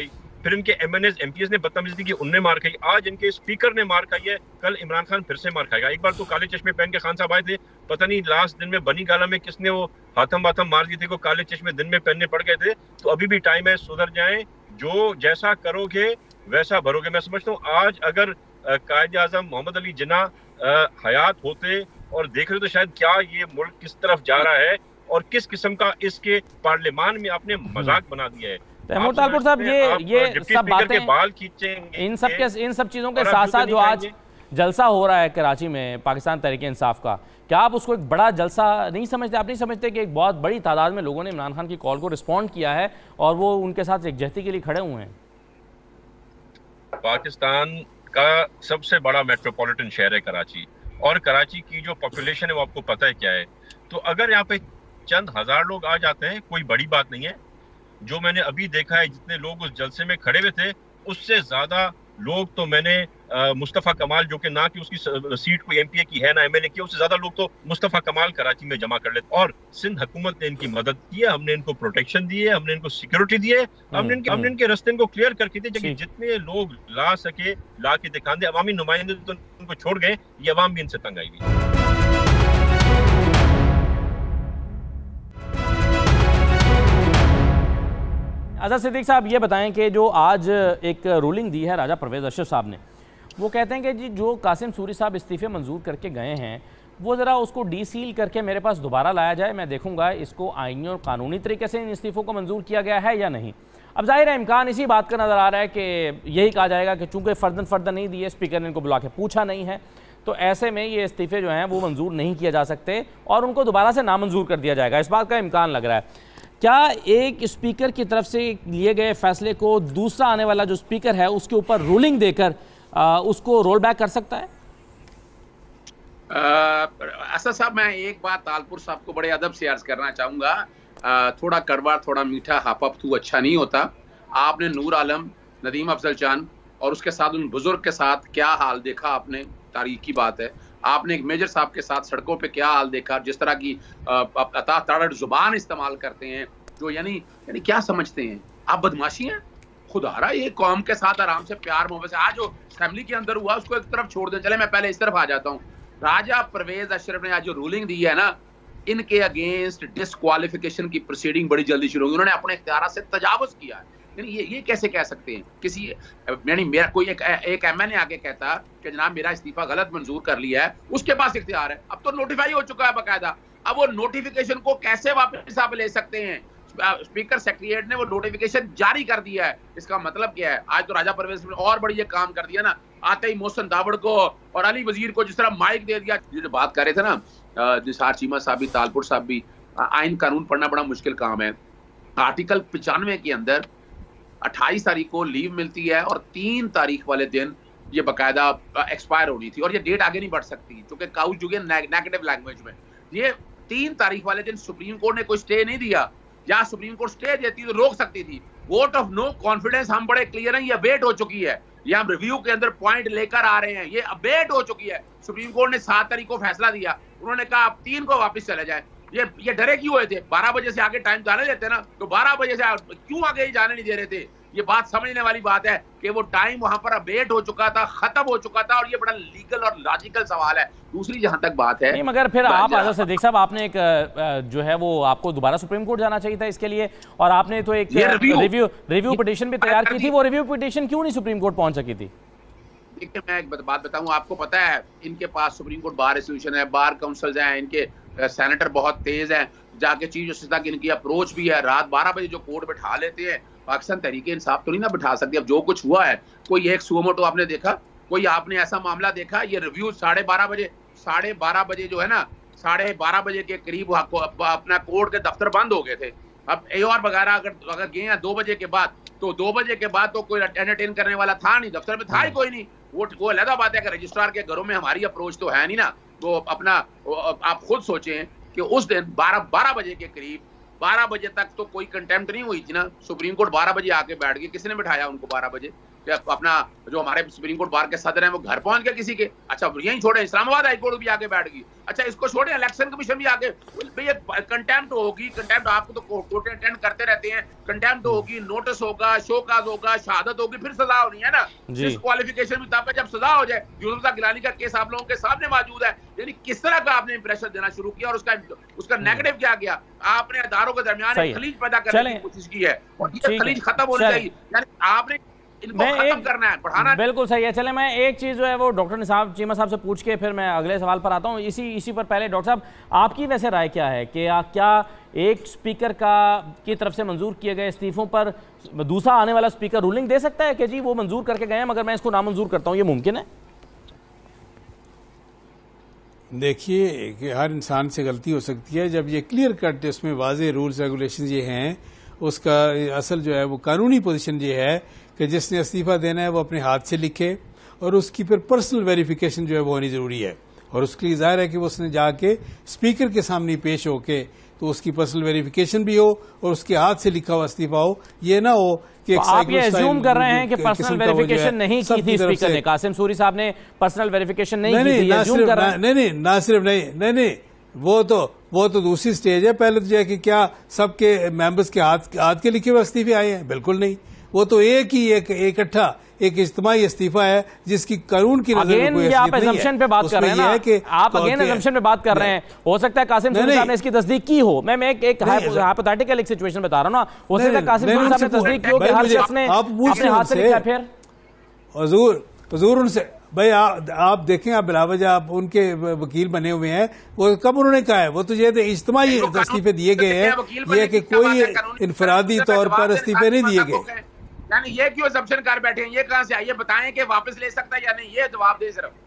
Speaker 3: फिर इनके MNAs MPs ने बदतमीजी की, उनने मार खाई, आज इनके स्पीकर ने मार खाई है, कल इमरान खान फिर से मार खाएगा। एक बार तो काले चश्मे पहन के खान साहब आए थे, पता नहीं लास्ट दिन में बनी गाला में किसने वो हाथम वाथम मार दिए थे को काले चश्मे दिन में पहनने पड़ गए थे। तो अभी भी टाइम है, सुधर जाएं, जो जैसा करोगे वैसा भरोगे। मैं समझता हूँ आज अगर कायद आजम मोहम्मद अली जिन्ना हयात होते और देख रहे तो शायद क्या ये मुल्क किस तरफ जा रहा है और किस किस्म का इसके पार्लियामान में आपने मजाक बना दिया है।
Speaker 1: तैमूर तालपुर साहब, ये सब बातें
Speaker 3: बाल खींचेंगे,
Speaker 1: इन सब चीजों के साथ साथ जो आज जलसा हो रहा है कराची में पाकिस्तान तहरीक इंसाफ का, क्या आप उसको एक बड़ा जलसा नहीं समझते? आप नहीं समझते कि एक बहुत बड़ी तादाद में लोगों ने इमरान खान की कॉल को रिस्पॉन्ड किया है और वो उनके साथ एकजहती के लिए खड़े हुए हैं?
Speaker 3: पाकिस्तान का सबसे बड़ा मेट्रोपॉलिटन शहर है कराची, और कराची की जो पॉपुलेशन है वो आपको पता है क्या है। तो अगर यहाँ पे चंद हजार लोग आ जाते हैं कोई बड़ी बात नहीं है। जो मैंने अभी देखा है जितने लोग उस जलसे में खड़े हुए थे उससे ज्यादा लोग तो मैंने मुस्तफ़ा कमाल, जो कि ना कि उसकी सीट कोई MPA की है ना MNA की, उससे ज्यादा लोग तो मुस्तफ़ा कमाल कराची में जमा कर लेते। और सिंध हुकूमत ने इनकी मदद की है, हमने इनको प्रोटेक्शन दी है, हमने इनको सिक्योरिटी दी है, हमने इनके रास्ते को क्लियर करके दिए, जबकि जितने लोग ला सके ला के दिखा दे। अवामी नुमाइंदे तो उनको छोड़ गए, ये अवाम भी इनसे तंग आई हुई।
Speaker 1: आज़ाद सिद्दीक साहब, ये बताएं कि जो आज एक रूलिंग दी है राजा परवेज़ अशरफ साहब ने, वो कहते हैं कि जी जो कासिम सूरी साहब इस्तीफ़े मंजूर करके गए हैं वो ज़रा उसको डीसील करके मेरे पास दोबारा लाया जाए, मैं देखूंगा इसको आईनी और कानूनी तरीके से इन इस्तीफ़ों को मंजूर किया गया है या नहीं। अब जाहिर है इम्कान इसी बात का नज़र आ रहा है कि यही कहा जाएगा कि चूँकि फ़र्दन नहीं दिए, स्पीकर ने इनको बुला के पूछा नहीं है, तो ऐसे में ये इस्तीफ़े जो हैं वो मंजूर नहीं किए जा सकते और उनको दोबारा से नामंजूर कर दिया जाएगा। इस बात का इम्कान लग रहा है। क्या एक स्पीकर की तरफ से लिए गए फैसले को दूसरा आने वाला जो स्पीकर है उसके ऊपर रूलिंग देकर उसको रोल बैक कर सकता है?
Speaker 4: असद साहब, मैं एक बात तालपुर साहब को बड़े अदब से अर्ज करना चाहूंगा। थोड़ा कड़वा थोड़ा मीठा हापा अच्छा नहीं होता। आपने नूर आलम, नदीम अफजल चांद और उसके साथ उन बुजुर्ग के साथ क्या हाल देखा आपने, तारीख की बात है। आपने एक मेजर साहब के साथ सड़कों पे क्या हाल देखा, जिस तरह की अता तड़ड़ जुबान इस्तेमाल करते हैं, जो यानी क्या समझते हैं आप, बदमाशी है खुदारा। ये कौम के साथ आराम से प्यार मोहब्बत से आज जो असेंबली के अंदर हुआ उसको एक तरफ छोड़ दें। चले मैं पहले इस तरफ आ जाता हूँ। राजा परवेज अशरफ ने आज जो रूलिंग दी है ना, इनके अगेंस्ट डिस्क्वालिफिकेशन की प्रोसीडिंग बड़ी जल्दी शुरू होगी। उन्होंने अपने इख्तियार से तजावुज किया है। ये कैसे कह सकते हैं किसी, यानी मेरा कोई एक MNA आके कहता कि जनाब मेरा इस्तीफा गलत मंजूर कर लिया है, उसके पास इख्तियार है, अब तो नोटिफाई हो चुका है बाकायदा, अब वो नोटिफिकेशन को कैसे वापस आप ले सकते हैं? स्पीकर सेक्रेटरीट ने वो नोटिफिकेशन जारी कर दिया है। इसका मतलब क्या है? आज तो राजा परवेज ने और बड़ी ये काम कर दिया ना, आते ही मोहसिन दावड़ को और अली वजीर को जिस तरह माइक दे दिया। जो बात कर रहे थे ना निसार चीमा साहब भी, तालपुर साहब भी, आइन कानून पढ़ना बड़ा मुश्किल काम है। आर्टिकल 95 के अंदर 28 तारीख को लीव मिलती है और 3 तारीख वाले दिन ये बाकायदा एक्सपायर होनी थी और ये डेट आगे नहीं बढ़ सकती क्योंकि काउच जो है नेगेटिव लैंग्वेज में। ये 3 तारीख वाले दिन सुप्रीम कोर्ट ने कोई स्टे नहीं दिया, या सुप्रीम कोर्ट स्टे देती तो रोक सकती थी। वोट ऑफ नो कॉन्फिडेंस हम बड़े क्लियर हैं, ये अबेट हो चुकी है। ये हम रिव्यू के अंदर पॉइंट लेकर आ रहे हैं, ये अबेट हो चुकी है। सुप्रीम कोर्ट ने 7 तारीख को फैसला दिया, उन्होंने कहा आप 3 को वापस चले जाए। ये डरे क्यों हुए थे? 12 बजे से आगे टाइम जाने देते ना, तो 12 बजे से क्यों आगे जाने नहीं दे रहे थे? ये बात समझने वाली बात है कि वो टाइम वहां पर अबेट हो चुका था, खत्म हो चुका था, और ये बड़ा लीगल और लॉजिकल सवाल है। दूसरी जहां तक बात है,
Speaker 1: नहीं मगर फिर आप आज़ाद सिद्दीक साहब, आपने एक जो है वो आपको दोबारा सुप्रीम कोर्ट जाना चाहिए था इसके लिए, और आपने तो एक रिव्यू पिटीशन भी तैयार की थी। वो रिव्यू पिटीशन क्यों नहीं सुप्रीम कोर्ट पहुंच सकी थी?
Speaker 4: देखिए मैं एक बात बताऊं, आपको पता है इनके पास सुप्रीम कोर्ट बार एसोसिएशन है, बार काउंसिल्स हैं, इनके सेनेटर बहुत तेज हैं, जाके चीफ जस्टिस तक इनकी अप्रोच भी है। रात 12 बजे जो कोर्ट बिठा लेते हैं, पाकिस्तान तहरीक इंसाफ तो नहीं ना बिठा सकती। अब जो कुछ हुआ है, कोई एक सुमोटो आपने देखा, कोई आपने ऐसा मामला देखा? ये रिव्यू 12:30 बजे जो है ना, 12:30 बजे के करीब अपना कोर्ट के दफ्तर बंद हो गए थे। अब AOR वगैरह अगर गए हैं 2 बजे के बाद, तो 2 बजे के बाद तो कोई एंटरटेन करने वाला था नहीं, दफ्तर में था ही कोई नहीं। वो अलग बात है कि रजिस्ट्रार के घरों में हमारी अप्रोच तो है नहीं ना। तो अपना आप खुद सोचें कि उस दिन 12 बजे के करीब, 12 बजे तक तो कोई कंटेम्प्ट नहीं हुई थी ना। सुप्रीम कोर्ट 12 बजे आके बैठ गई, किसने बिठाया उनको 12 बजे? अपना जो हमारे सुप्रीम कोर्ट बार के सदर हैं वो घर पहुंच गए किसी के, अच्छा यहीं छोड़े, इस्लामाबाद हाई कोर्ट भी आके बैठ गई, अच्छा इसको छोड़े इलेक्शन कमीशन भी आके, भैया कंटेम्प्ट होगी, कंटेम्प्ट आपको तो कोर्ट अटेंड करते रहते हैं, कंटेम्प्ट होगी, नोटिस होगा, शोकाज होगा, शहादत होगी, फिर सजा होनी है ना, डिस्क्वालिफिकेशन भी तब है जब सजा हो जाए। यूसुफ गिलानी का केस आप लोगों के सामने मौजूद है, यानी किस तरह का आपने इंप्रेशन देना शुरू किया और उसका नेगेटिव क्या गया, आपने अदारों के दरमियान एक खलीज पैदा करने की कोशिश की है और ये खलीज खत्म होनी चाहिए, यानी आपने इनको खत्म करना है, बढ़ाना। बिल्कुल
Speaker 1: सही है। चले मैं एक चीज़ जो है वो डॉक्टर निसार चीमा साहब से पूछ के फिर मैं अगले सवाल पर आता हूँ। इसी पर पहले डॉक्टर साहब आपकी वैसे राय क्या है कि क्या एक स्पीकर की तरफ से मंजूर किए गए इस्तीफों पर दूसरा आने वाला स्पीकर रूलिंग दे सकता है कि जी वो मंजूर करके गए हैं मगर मैं इसको नामंजूर करता हूँ, ये मुमकिन है?
Speaker 2: देखिए कि हर इंसान से गलती हो सकती है, जब ये क्लियर कट इसमें वाज़ेह रूल्स रेगुलेशन ये हैं, उसका असल जो है वो कानूनी पोजीशन ये है कि जिसने इस्तीफा देना है वो अपने हाथ से लिखे और उसकी फिर पर्सनल वेरिफिकेशन जो है वो होनी जरूरी है, और उसके लिए जाहिर है कि वो उसने जाके स्पीकर के सामने पेश होके तो उसकी पर्सनल वेरिफिकेशन भी हो और उसके हाथ से लिखा हुआ इस्तीफा हो, ये ना हो कि
Speaker 1: तो आप ये एज्यूम कर रहे हैं कि पर्सनल वेरिफिकेशन नहीं की थी स्पीकर ने, कासिम सूरी साहब ने पर्सनल वेरिफिकेशन नहीं की थी, एज्यूम कर रहे हैं?
Speaker 2: नहीं, ना सिर्फ नहीं, वो तो दूसरी स्टेज है। पहले तो जो है कि क्या सबके मेंबर्स के हाथ के लिखे हुए इस्तीफे आए हैं? बिल्कुल नहीं, वो तो एक इकट्ठा एक इज्तिमाई इस्तीफा है जिसकी कानून की नजर में कोई
Speaker 1: आप असम्पशन पे बात कर रहे हैं ना, कि आप अगेन असम्पशन पे बात कर रहे हैं। हो सकता है कासिम सूरी साहब ने इसकी तस्दीक की हो, मैं एक हाइपोथेटिकल एक सिचुएशन बता रहा हूं ना, हो सकता है कासिम सूरी साहब ने तस्दीक की हो कि हर शख्स ने अपने हाथ से लिखा। फिर
Speaker 2: हुजूर उनसे भाई आप देखें, आप बिलावजह आप उनके वकील बने हुए हैं, वो कब उन्होंने कहा है? वो तो ये इज्तिमाई इस्तीफे दिए गए हैं, ये कि कोई इनफरादी तौर पर इस्तीफे नहीं दिए गए।
Speaker 4: यानी ये क्यों असम्पशन कर बैठे हैं, ये कहां से आइए बताएं कि वापस ले सकता है या नहीं, ये जवाब दे सिर्फ।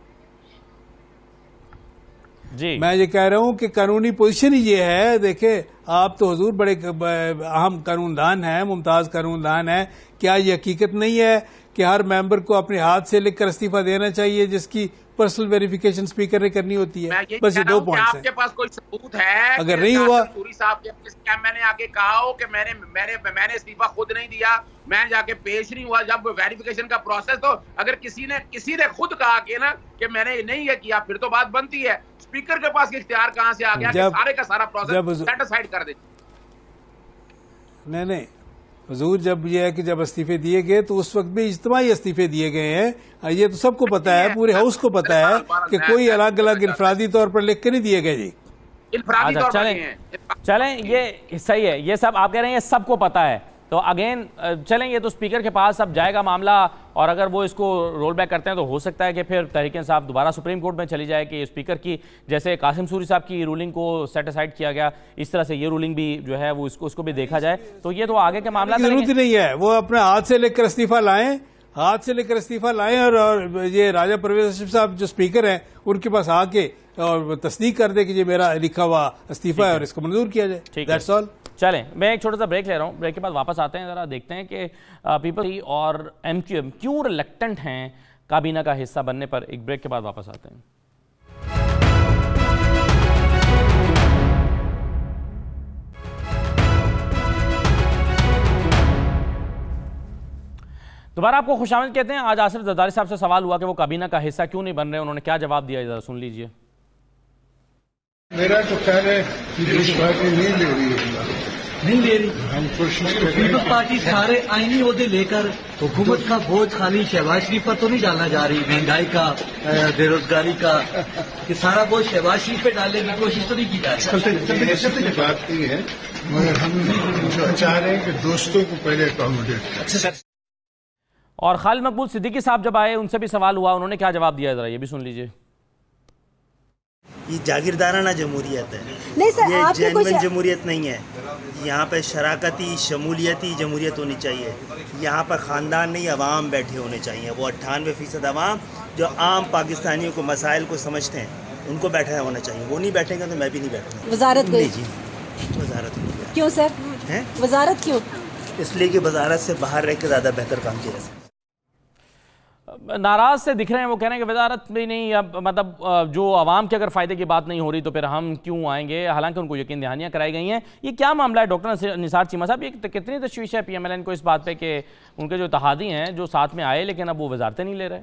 Speaker 2: जी मैं ये कह रहा हूं कि कानूनी पोजीशन ही ये है। देखे आप तो हुजूर बड़े अहम कानूनदान हैं, मुमताज कानूनदान हैं, क्या ये हकीकत नहीं है कि हर मेंबर को अपने हाथ से लिखकर इस्तीफा देना चाहिए जिसकी पर्सनल वेरिफिकेशन स्पीकर ने करनी होती है? बस ये 2 पॉइंट्स हैं।
Speaker 4: आपके पास कोई सबूत है?
Speaker 2: अगर नहीं हुआ,
Speaker 4: सूरी साहब के मैंने आके कहा हो कि मैंने इस्तीफा खुद नहीं दिया, मैं जाके पेश नहीं हुआ जब वेरिफिकेशन का प्रोसेस, तो अगर किसी ने खुद कहा कि ना कि मैंने नहीं है किया, फिर तो बात बनती है। स्पीकर के पास इख्तियार कहां से आ गया कि सारे का सारा प्रोसेस सेट असाइड कर दे?
Speaker 2: नहीं हुजूर, जब ये है कि जब इस्तीफे दिए गए तो उस वक्त भी इज्तिमाई इस्तीफे दिए गए हैं, ये तो सबको पता है, पूरे हाउस को पता है कि कोई अलग अलग इनफरादी तौर पर लिख के नहीं दिए गए जी।
Speaker 1: चलें ये सही है, ये सब आप कह रहे हैं ये सबको पता है, तो अगेन चलें ये तो स्पीकर के पास अब जाएगा मामला, और अगर वो इसको रोल बैक करते हैं तो हो सकता है कि फिर तहरीक इंसाफ दोबारा सुप्रीम कोर्ट में चली जाए कि स्पीकर की, जैसे कासिम सूरी साहब की रूलिंग को सेट असाइड किया गया, इस तरह से ये रूलिंग भी जो है वो उसको भी देखा जाए। तो ये तो आगे के मामला
Speaker 2: जरूरत नहीं है, वो अपने हाथ से लेकर इस्तीफा लाएं, और ये राजा परवेज अशरफ साहब जो स्पीकर हैं उनके पास आके और तस्दीक कर दे कि ये मेरा लिखा हुआ इस्तीफा है और इसको मंजूर किया जाए। That's all.
Speaker 1: चलें मैं एक छोटा सा ब्रेक ले रहा हूँ, ब्रेक के बाद वापस आते हैं, ज़रा देखते हैं कि पीपल और MQM क्यों रिलक्टेंट हैं काबीना का हिस्सा बनने पर। एक ब्रेक के बाद वापस आते हैं। दोबारा आपको खुशामद कहते हैं। आज आसिफ जरदारी साहब से सवाल हुआ कि वो काबीना का हिस्सा क्यों नहीं बन रहे, उन्होंने क्या जवाब दिया, जरा सुन लीजिए।
Speaker 5: मेरा तो ख्याल है कि देश पार्टी नहीं ले रही है, नहीं ले रही। हम कोशिश कर रहे हैं। पीपल्स पार्टी सारे आईनी ओहदे लेकर हुकूमत का बोझ खाली शहबाज शरीफ पर तो नहीं डालना जा रही, महंगाई का, बेरोजगारी का, कि सारा बोझ शहबाज शरीफ पे डालने की कोशिश तो नहीं की जा रही। बात नहीं है, मगर हम चाह रहे हैं कि दोस्तों को पहले अकोमोडेट करें।
Speaker 1: और खालिद मकबूल सिद्दीकी साहब जब आए उनसे भी सवाल हुआ, उन्होंने क्या जवाब दिया, जरा ये भी सुन लीजिए।
Speaker 6: ये जागीरदाराना जमहूरियत है,
Speaker 7: नहीं सर,
Speaker 6: ये जेन्युइन जमहूरियत नहीं है। यहाँ पे शराकती शमूलियती जमहूरियत होनी चाहिए। यहाँ पर ख़ानदान नहीं, अवाम बैठे होने चाहिए। वो 98% अवाम जो आम पाकिस्तानियों को मसाइल को समझते हैं उनको बैठा होना चाहिए। वो नहीं बैठेंगे तो मैं भी नहीं बैठूँगा।
Speaker 7: वजारत गई
Speaker 6: जी, वजारत
Speaker 7: क्यों सर हैं? वजारत क्यों?
Speaker 6: इसलिए कि वजारत से बाहर रह के ज़्यादा बेहतर काम किया जा सकता है।
Speaker 1: नाराज से दिख रहे हैं, वो कह रहे हैं कि वजारत भी नहीं, अब मतलब जो आवाम के अगर फ़ायदे की बात नहीं हो रही तो फिर हम क्यों आएंगे, हालांकि उनको यकीन दहानियाँ कराई गई हैं। ये क्या मामला है डॉक्टर निसार चीमा साहब, ये कितनी तशवीश है PMLN को इस बात पे कि उनके जो इत्तेहादी हैं जो साथ में आए लेकिन अब वो वजारतें नहीं ले रहे?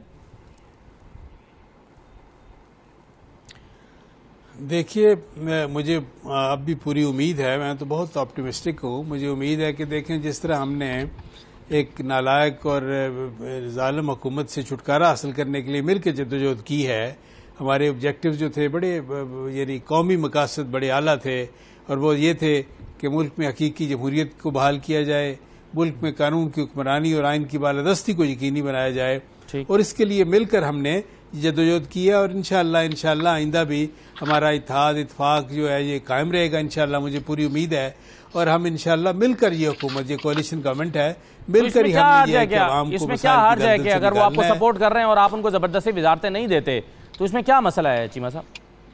Speaker 2: देखिए, मुझे अब भी पूरी उम्मीद है, मैं तो बहुत ऑप्टिमिस्टिक हूँ। मुझे उम्मीद है कि देखें जिस तरह हमने एक नालायक और जालिम हुकूमत से छुटकारा हासिल करने के लिए मिलकर जद्दोजहद की है, हमारे ऑब्जेक्टिव्स जो थे बड़े यानी कौमी मकासद बड़े आला थे, और वो ये थे कि मुल्क में हकीकी जमहूरियत को बहाल किया जाए, मुल्क में कानून की हुक्मरानी और आइन की बालादस्ती को यकीनी बनाया जाए, और इसके लिए मिलकर हमने जद्दोजहद किया। और इंशाअल्लाह आइंदा भी हमारा इत्तेहाद इत्तेफाक जो है ये कायम रहेगा इंशाअल्लाह, मुझे पूरी उम्मीद है। और हम इंशाअल्लाह मिलकर ये हुकूमत, ये कोalition गवर्नमेंट है, मिलकर ही हमने ये कि आवाम को
Speaker 1: इसमें क्या हार जाए कि अगर वो आपको सपोर्ट कर रहे हैं और आप उनको जबरदस्ती वजारतें नहीं देते तो इसमें क्या मसला है चीमा साहब?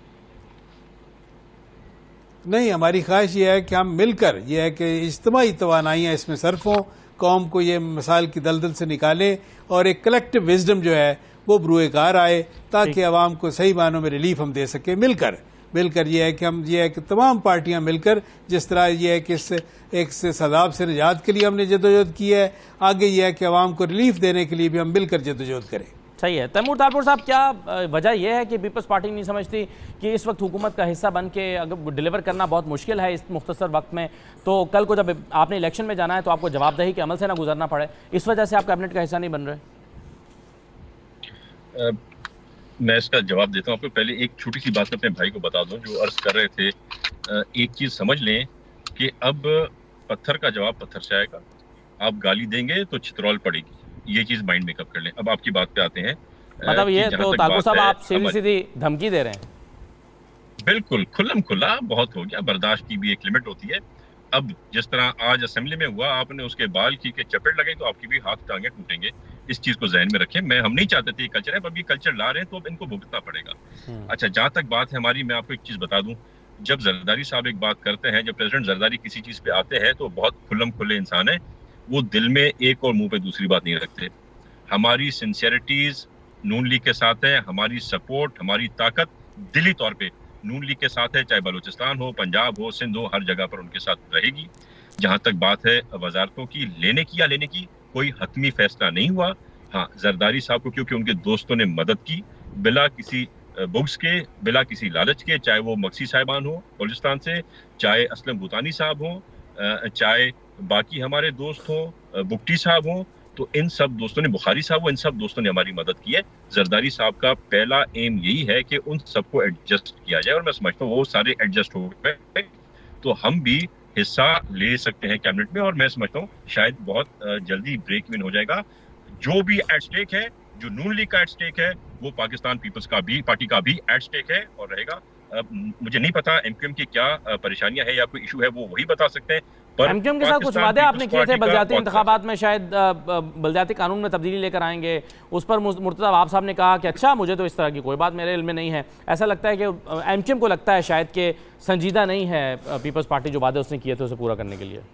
Speaker 2: नहीं, हमारी ख्वाहिश ये है कि हम मिलकर, ये है कि इज्तिमाई तवानाइयाँ इसमें सर्फ हों, कौम को ये मसाइल की दलदल से निकालें और एक कलेक्टिव विजडम जो है वो बरूएकार आए, ताकि आवाम को सही मानों में रिलीफ हम दे सकें। मिलकर ये है कि हम, ये है कि तमाम पार्टियां मिलकर, जिस तरह ये है कि इस एक से सदाब से निजात के लिए हमने जद्दोजहद की है, आगे ये है कि आवाम को रिलीफ देने के लिए भी हम मिलकर जद्दोजहद करें।
Speaker 1: सही है। तैमूर तारपुर साहब, क्या वजह यह है कि पीपल्स पार्टी नहीं समझती कि इस वक्त हुकूमत का हिस्सा बन के अगर डिलीवर करना बहुत मुश्किल है इस मुख्तसर वक्त में, तो कल को जब आपने इलेक्शन में जाना है तो आपको जवाबदेही के अमल से ना गुजरना पड़े, इस वजह से आप कैबिनेट का हिस्सा नहीं बन रहे?
Speaker 3: मैं इसका जवाब देता हूँ आपको। पहले एक छोटी सी बात अपने भाई को बता दूं जो अर्ज कर रहे थे। एक चीज समझ लें कि अब पत्थर का जवाब पत्थर से आएगा, आप गाली देंगे तो छितरौल पड़ेगी, ये चीज माइंड में कब कर लें। अब आपकी बात पे आते हैं,
Speaker 1: मतलब ये तो तारपुर साहब आप सीधी सीधी धमकी दे रहे हैं?
Speaker 3: बिल्कुल, खुल्लम खुल्ला बहुत हो गया, बर्दाश्त की भी एक लिमिट होती है। अब जिस तरह आज असेंबली में हुआ, आपने उसके बाल की के चपेट लगे तो आपकी भी हाथ टांगे टूटेंगे, इस चीज को जहन में रखें। हम नहीं चाहते थे ये कल्चर है, अब ये कल्चर ला रहे हैं तो अब इनको भुगतना पड़ेगा। अच्छा, जहां तक बात है हमारी, मैं आपको एक चीज बता दूं, जब जरदारी साहब एक बात करते हैं, जब प्रेसिडेंट जरदारी किसी चीज पे आते हैं तो बहुत खुल्लम खुल्ले इंसान है, वो दिल में एक और मुंह पे दूसरी बात नहीं रखते। हमारी सिंसियरिटीज नून लीग के साथ है, हमारी सपोर्ट, हमारी ताकत दिली तौर पे नून लीग के साथ है, चाहे बलूचिस्तान हो, पंजाब हो, सिंध हो, हर जगह पर उनके साथ रहेगी। जहां तक बात है वजारतों की लेने की या लेने की, कोई हतमी फैसला नहीं हुआ। हाँ, जरदारी साहब को क्योंकि उनके दोस्तों ने मदद की, बिला किसी बुक्स के, बिला किसी लालच के, चाहे वो मक्सी साहिबान हो बलूचिस्तान से, चाहे असलम भूतानी साहब हो, चाहे बाकी हमारे दोस्त हो, बुक्टी साहब हो, तो इन सब दोस्तों ने, बुखारी साहब हो, इन सब दोस्तों ने हमारी मदद की है। जरदारी साहब का पहला एम यही है कि उन सबको एडजस्ट किया जाए, और मैं समझता हूँ वो सारे एडजस्ट हो गए तो हम भी हिस्सा ले सकते हैं कैबिनेट में, और मैं समझता हूँ शायद बहुत जल्दी ब्रेक इवन हो जाएगा। जो भी एट स्टेक है, जो नून लीग का एट स्टेक है, वो पाकिस्तान पीपल्स का भी, पार्टी का भी एट स्टेक है और रहेगा। मुझे नहीं पता एमक्यूएम की क्या परेशानियां है या कोई इशू है, वो वही बता सकते हैं। पर
Speaker 1: एमक्यूएम के साथ कुछ वादे आपने किए थे, बलदियाती इंतखाबात में शायद बलदियाती कानून में तब्दीली लेकर आएंगे, उस पर मुर्तज़ा अवाब साहब ने कहा कि अच्छा, मुझे तो इस तरह की कोई बात मेरे इल्म में नहीं है। ऐसा लगता है कि एमक्यूएम को लगता है शायद कि संजीदा नहीं है पीपल्स पार्टी जो वादे उसने किए थे उसे पूरा करने के लिए।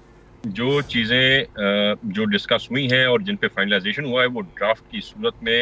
Speaker 3: जो चीज़ें जो डिस्कस हुई हैं और जिन पे फाइनलाइजेशन हुआ है, वो ड्राफ्ट की सूरत में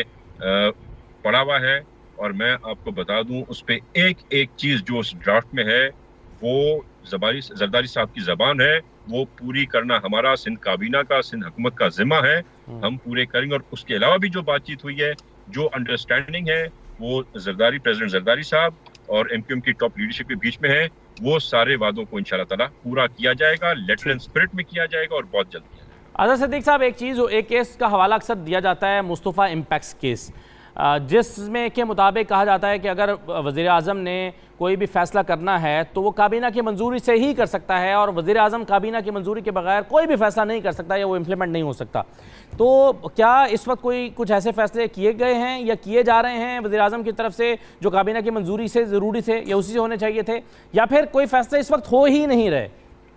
Speaker 3: पड़ा हुआ है, और मैं आपको बता दूं उस पे एक एक चीज़ जो उस ड्राफ्ट में है वो जरदारी साहब की ज़बान है, वो पूरी करना हमारा सिंध काबीना का, सिंध हुकूमत का जिम्मा है, हम पूरे करेंगे। और उसके अलावा भी जो बातचीत हुई है, जो अंडरस्टैंडिंग है, वो प्रेसिडेंट जरदारी साहब और एमक्यूएम की टॉप लीडरशिप के बीच में है, वो सारे वादों को इंशाअल्लाह ताला पूरा किया जाएगा, लेटर एंड स्पिरिट में किया जाएगा और बहुत जल्द।
Speaker 1: आज़ाद सिद्दीक साहब, एक चीज़, एक केस का हवाला अक्सर दिया जाता है, मुस्तफ़ा इम्पैक्स केस, जिसमें के मुताबिक कहा जाता है कि अगर वज़ीर आज़म ने कोई भी फ़ैसला करना है तो वो काबीना की मंजूरी से ही कर सकता है, और वज़ीर आज़म काबीना की मंजूरी के बगैर कोई भी फ़ैसला नहीं कर सकता या वो इम्प्लीमेंट नहीं हो सकता। तो क्या इस वक्त कोई कुछ ऐसे फ़ैसले किए गए हैं या किए जा रहे हैं वज़ीर आज़म की तरफ से जो काबीना की मंजूरी से ज़रूरी थे या उसी से होने चाहिए थे, या फिर कोई फ़ैसले इस वक्त हो ही नहीं रहे?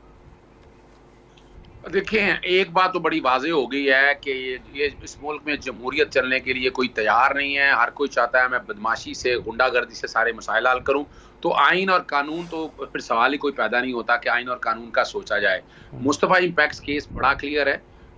Speaker 4: देखें, एक बात तो बड़ी वाज़ेह हो गई है कि ये इस मुल्क में जमहूरियत चलने के लिए कोई तैयार नहीं है। हर कोई चाहता है मैं बदमाशी से, गुंडागर्दी से सारे मसाइल हल करूं, तो आइन और कानून तो फिर सवाल ही कोई पैदा नहीं होता कि आइन और कानून का सोचा जाए। मुस्तफ़ा इम्पैक्ट केस बड़ा क्लियर है,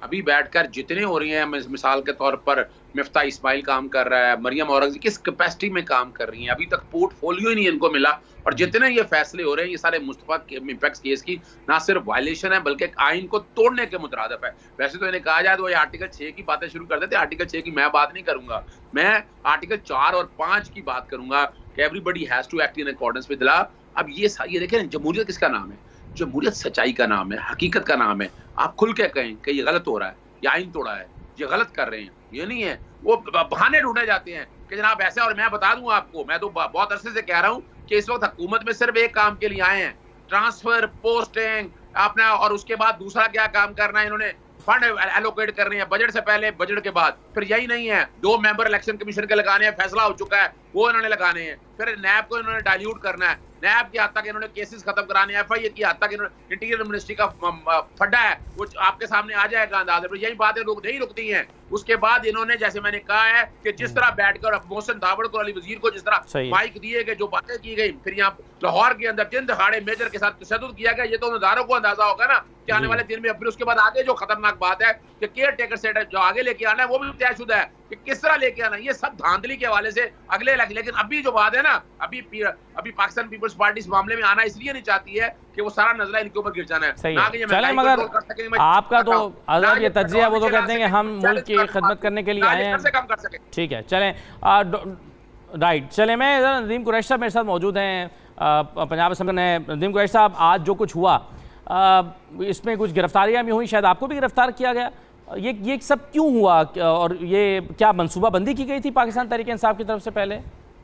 Speaker 4: अभी बैठकर जितने हो रही हैं, मिसाल के तौर पर मिफ्ता इस्माइल काम कर रहा है, मरियम औरंगज़ेब किस कैपेसिटी में काम कर रही हैं, अभी तक पोर्टफोलियो ही नहीं इनको मिला। और जितने ये फैसले हो रहे हैं, ये सारे मुस्तफा इंपैक्ट केस की ना सिर्फ वायलेशन है बल्कि आइन को तोड़ने के मुतरादिफ है। वैसे तो इन्हें कहा जाए तो ये आर्टिकल 6 की बातें शुरू कर देते। आर्टिकल 6 की मैं बात नहीं करूंगा, मैं आर्टिकल 4 और 5 की बात करूंगा कि everybody has to act in accordance with law. अब ये देखें, जमहूरियत किसका नाम है? जमहूरियत सच्चाई का नाम है, हकीकत का नाम है। आप खुल के कहें कि ये गलत हो रहा है, ये आइन तोड़ा है, ये गलत कर रहे हैं, ये नहीं है। वो बहाने ढूंढे जाते हैं कि जनाब ऐसे। और मैं बता दूं आपको, मैं तो बहुत अरसे से कह रहा हूं कि इस वक्त हुकूमत में सिर्फ एक काम के लिए आए हैं, ट्रांसफर, पोस्टिंग अपना, और उसके बाद दूसरा क्या काम करना है, इन्होंने फंड एलोकेट करने हैं, बजट से पहले, बजट के बाद। फिर यही नहीं है, 2 मेंबर इलेक्शन कमीशन के लगाने हैं, फैसला हो चुका है, वो इन्होंने लगाने हैं। फिर नैब को इन्होंने डाइल्यूट करना है, नैब की हद तक इन्होंने केसेस खत्म कराने हैं, FIA की हद तक इन्होंने, इंटीरियर मिनिस्ट्री का फड्डा है वो आपके सामने आ जाएगा अंदाजे पर। यही बातें लोग नहीं रुकती हैं। उसके बाद इन्होंने, जैसे मैंने कहा है कि जिस तरह बैठकर मोहसिन दावड़ को, अली वजीर को जिस तरह माइक दिए गए, जो बातें की गई, फिर यहाँ लाहौर के अंदर दिन दहाड़े मेजर के साथ तशद्दुद किया गया, ये तो उम्मीदवारों को अंदाजा होगा ना कि आने वाले दिन में। फिर उसके बाद आगे जो खतरनाक बात है कि केयर टेकर स्टेटस जो आगे लेके आना है वो भी तयशुदा है कि किस तरह लेके आना है। ये सब धांधली के हवाले से अगले इलाके। लेकिन अभी जो बात है ना, अभी पाकिस्तान पीपल्स पार्टी इस मामले में आना इसलिए नहीं चाहती है कि वो सारा नजला इनके ऊपर गिर जाना है।
Speaker 1: चले, मगर आपका तो आजाद ये तज्जिया, वो तो कहते हैं कि हम मुल्क की खिदमत करने के लिए आए हैं। ठीक है, चलें, राइट, चले। मैं नदीम कुरैशी साहब मेरे साथ मौजूद हैं, पंजाब असेंबली में। नदीम कुरैशी साहब, आज जो कुछ हुआ, इसमें कुछ गिरफ्तारियां भी हुई, शायद आपको भी गिरफ्तार किया गया। ये सब क्यों हुआ और ये क्या मनसूबाबंदी की गई थी पाकिस्तान तहरीक इंसाफ की तरफ से पहले?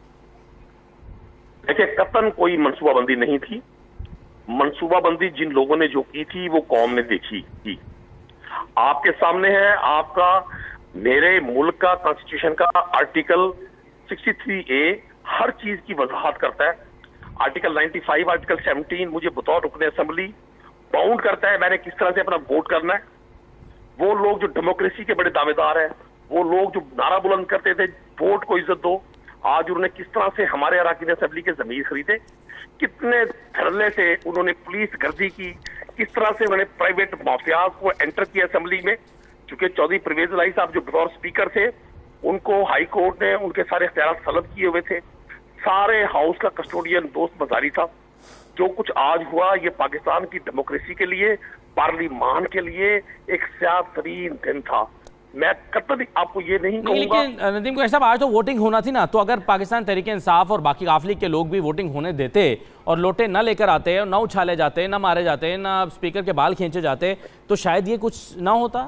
Speaker 7: देखिए, कतन कोई मनसूबाबंदी नहीं थी। मनसूबाबंदी जिन लोगों ने जो की थी वो कौम ने देखी थी। आपके सामने है, आपका मेरे मुल्क का कॉन्स्टिट्यूशन का आर्टिकल 63A हर चीज की वजाहत करता है। आर्टिकल 95, आर्टिकल 17 मुझे बतौर रुकने असेंबली बाउंड करता है मैंने किस तरह से अपना वोट करना है। वो लोग जो डेमोक्रेसी के बड़े दावेदार हैं, वो लोग जो नारा बुलंद करते थे वोट को इज्जत दो, आज उन्होंने किस तरह से हमारे अराकीन असेंबली के जमीर खरीदे, कितने धरने से उन्होंने पुलिस गर्दी की, किस तरह से उन्होंने प्राइवेट माफियाज को एंटर किया असेंबली में। चूंकि चौधरी परवेज इलाही साहब जो बतौर स्पीकर थे, उनको हाई कोर्ट ने उनके सारे इख्तियार सलब किए हुए थे। सारे हाउस का कस्टोडियन दोस्त मजारी था। जो कुछ आज हुआ, ये पाकिस्तान की डेमोक्रेसी के लिए, पार्लिमान के लिए एक स्याह तरीन दिन था। मैं कतई आपको ये नहीं कहूंगा।
Speaker 1: लेकिन नदीम कुरैशी साहब, आज तो वोटिंग होना थी ना, तो अगर पाकिस्तान तहरीक इंसाफ और बाकी काफिले के लोग भी वोटिंग होने देते और लोटे न लेकर आते, न उछाले जाते, न मारे जाते, न स्पीकर के बाल खींचे जाते, तो शायद ये कुछ ना होता।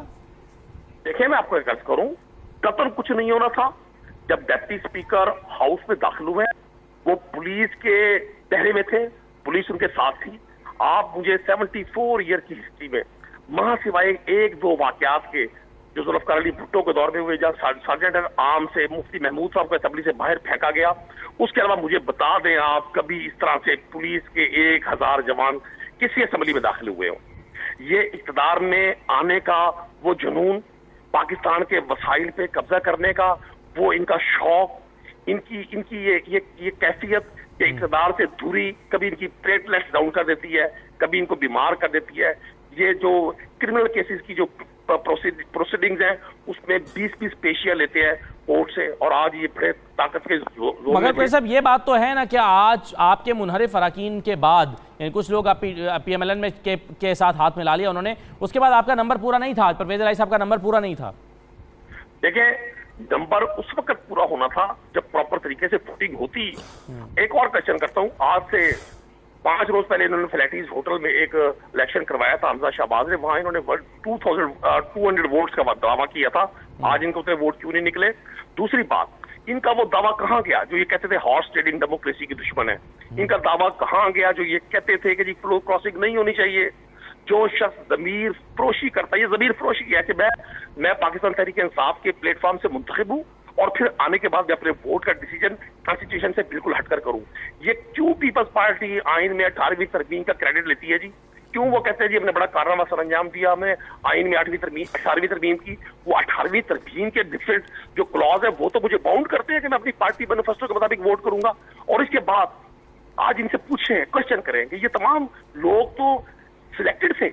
Speaker 7: देखिए, मैं आपको एक अर्ज करूं, कतई कुछ नहीं होना था। जब डिप्टी स्पीकर हाउस में दाखिल हुए, वो पुलिस के पहरे में थे, पुलिस उनके साथ थी। आप मुझे 74 ईयर की हिस्ट्री में महा सिवाय 1-2 वाकयात के जो जुल्फकार अली भुट्टो के दौर में हुए, जहाँ सार्जेंट आर्म से मुफ्ती महमूद साहब को असेंबली से बाहर फेंका गया, उसके अलावा मुझे बता दें आप कभी इस तरह से पुलिस के 1000 जवान किसी असेंबली में दाखिल हुए हो। ये इक़्तिदार में आने का वो जुनून, पाकिस्तान के वसाइल पे कब्जा करने का वो इनका शौक, इनकी ये कैफियत कि इक़्तिदार से दूरी कभी इनकी प्लेटलेट्स डाउन कर देती है, कभी इनको बीमार कर देती है। ये जो क्रिमिनल केसेस की जो प्रोसीडिंग्स हैं, उसमें 20-20 पेशियां लेते हैं कोर्ट से, और आज ये बड़े ताकत के
Speaker 1: मगर कोई साहब, ये बात तो है ना कि आज आपके मुनहरिफ अराकीन के बाद कुछ लोग PMLN में के साथ हाथ मिला लिया उन्होंने, उसके बाद आपका नंबर पूरा नहीं था, परवेज इलाही साहब का नंबर पूरा नहीं था।
Speaker 7: देखिए, नंबर उस वक्त पूरा होना था जब प्रॉपर तरीके से वोटिंग होती। एक और क्वेश्चन करता हूं, आज से 5 रोज पहले इन्होंने फ्लैटीज होटल में एक इलेक्शन करवाया था हमजा शहबाज ने, वहां इन्होंने 200 वोट्स का दावा किया था। आज इनको उतने वोट क्यों नहीं निकले? दूसरी बात, इनका वो दावा कहां गया जो ये कहते थे हॉर्स ट्रेडिंग डेमोक्रेसी की दुश्मन है? इनका दावा कहां गया जो ये कहते थे कि जी फ्लो क्रॉसिंग नहीं होनी चाहिए? जो शख्स ज़मीर फरोशी करता है, ये ज़मीर फरोशी किया कि मैं पाकिस्तान तहरीक इंसाफ के प्लेटफॉर्म से मुंतखब हूँ और फिर आने के बाद मैं अपने वोट का डिसीजन कॉन्स्टिट्यूशन से बिल्कुल हटकर करूं। ये क्यों पीपल्स पार्टी आइन में 18वीं तरमीम का क्रेडिट लेती है जी? क्यों वो कहते हैं जी हमने बड़ा कारनामा सर अंजाम दिया, हमें आइन में 18वीं तरमीम की? वो 18वीं तरमीम के डिफरेंट जो क्लॉज है वो तो मुझे बाउंड करते हैं कि मैं अपनी पार्टी मैनिफेस्टो के मुताबिक वोट करूंगा। और इसके बाद आज इनसे पूछें, क्वेश्चन करें कि ये तमाम लोग तो सिलेक्टेड थे,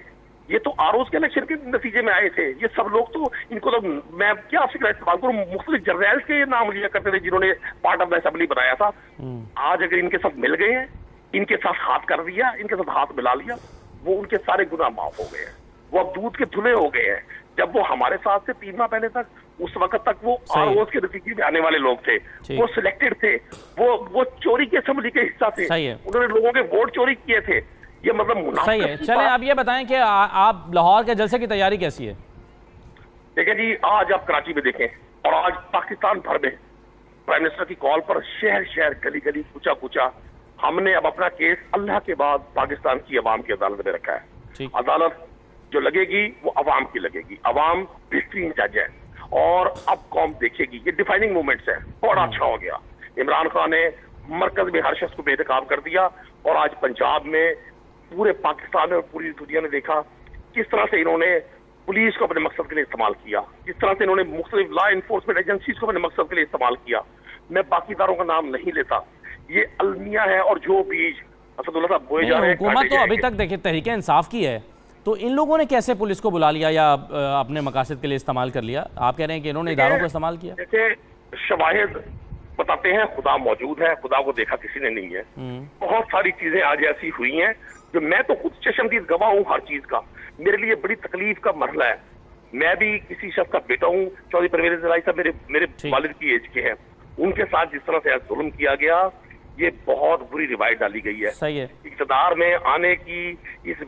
Speaker 7: ये तो आरओज के इलेक्शन के नतीजे में आए थे। ये सब लोग तो, इनको तो मैं क्या आपसे इस्तेमाल करूं, मुख्तलिफ जर्नैल्स के नाम लिया करते थे जिन्होंने पार्ट ऑफ द असेंबली बनाया था। आज अगर इनके साथ मिल गए हैं, इनके साथ हाथ कर दिया, इनके साथ हाथ मिला लिया, वो उनके सारे गुनाह माफ हो गए हैं, वो अब दूध के धुले हो गए हैं। जब वो हमारे साथ से 3 माह पहले तक, उस वक्त तक वो आरओज के नतीजे में आने वाले लोग थे, वो सिलेक्टेड थे, वो चोरी की असेंबली के हिस्सा थे, उन्होंने लोगों के वोट चोरी किए थे। ये मतलब
Speaker 1: सही है। चलें आप ये बताएं कि आप लाहौर के जलसे की तैयारी कैसी है?
Speaker 7: देखिए जी, आज आप कराची में देखें और आज पाकिस्तान भर में प्राइम मिनिस्टर की कॉल पर शहर शहर, गली गली, कूचा कूचा, हमने अब अपना केस अल्लाह के बाद पाकिस्तान की अवाम की अदालत में रखा है। अदालत जो लगेगी वो अवाम की लगेगी, अवाम बेहतरीन जज है और अब कौम देखेगी। ये डिफाइनिंग मोमेंट्स है, बड़ा अच्छा हो गया। इमरान खान ने मरकज में हर शख्स को बेनकाब कर दिया और आज पंजाब में, पूरे पाकिस्तान में और पूरी दुनिया ने देखा किस तरह से इन्होंने पुलिस को अपने मकसद के लिए इस्तेमाल किया, किस तरह से इन्होंने मुख्तलिफ लॉ इन्फोर्समेंट एजेंसीज को अपने मकसद के लिए इस्तेमाल किया। मैं बाकी इदारों का नाम नहीं लेता, ये अलमिया है और जो बीज असदुल्ला साहब बोए जा रहे हैं।
Speaker 1: हुकूमत तो अभी तक देखिए तहरीक इंसाफ की है, तो इन लोगों ने कैसे पुलिस को बुला लिया या अपने मकासद के लिए इस्तेमाल कर लिया? आप कह रहे हैं कि इन्होंने इदारों को इस्तेमाल किया।
Speaker 7: जैसे शवाहिद बताते हैं, खुदा मौजूद है, खुदा को देखा किसी ने नहीं है। बहुत सारी चीजें आज ऐसी हुई हैं जो मैं तो खुद चशमदीद गवाह हूँ हर चीज का। मेरे लिए बड़ी तकलीफ का मरहला है। मैं भी किसी शख्स का बेटा हूँ, चौधरी परवेज इलाही साहब मेरे वालिद की एज के हैं। उनके साथ जिस तरह से जुल्म किया गया, ये बहुत बुरी रिवायत डाली गई है।
Speaker 1: सही है।
Speaker 7: इक़्तिदार में आने की इस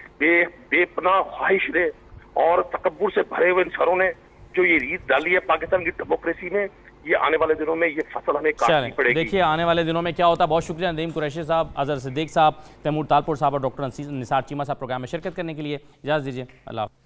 Speaker 7: बेपनाह ख्वाहिश ने और तकब्बुर से भरे हुए इंसानों ने जो ये रीत डाली है पाकिस्तान की डेमोक्रेसी में, ये आने वाले दिनों में ये फसल हमें काटनी पड़ेगी।
Speaker 1: देखिए आने वाले दिनों में क्या होता है। बहुत शुक्रिया नदीम कुरैशी साहब, अजहर सिद्दीक साहब, तैमूर तालपुर साहब और डॉक्टर निसार चीमा साहब प्रोग्राम में शिरकत करने के लिए। इजाज़त दीजिए, अल्लाह।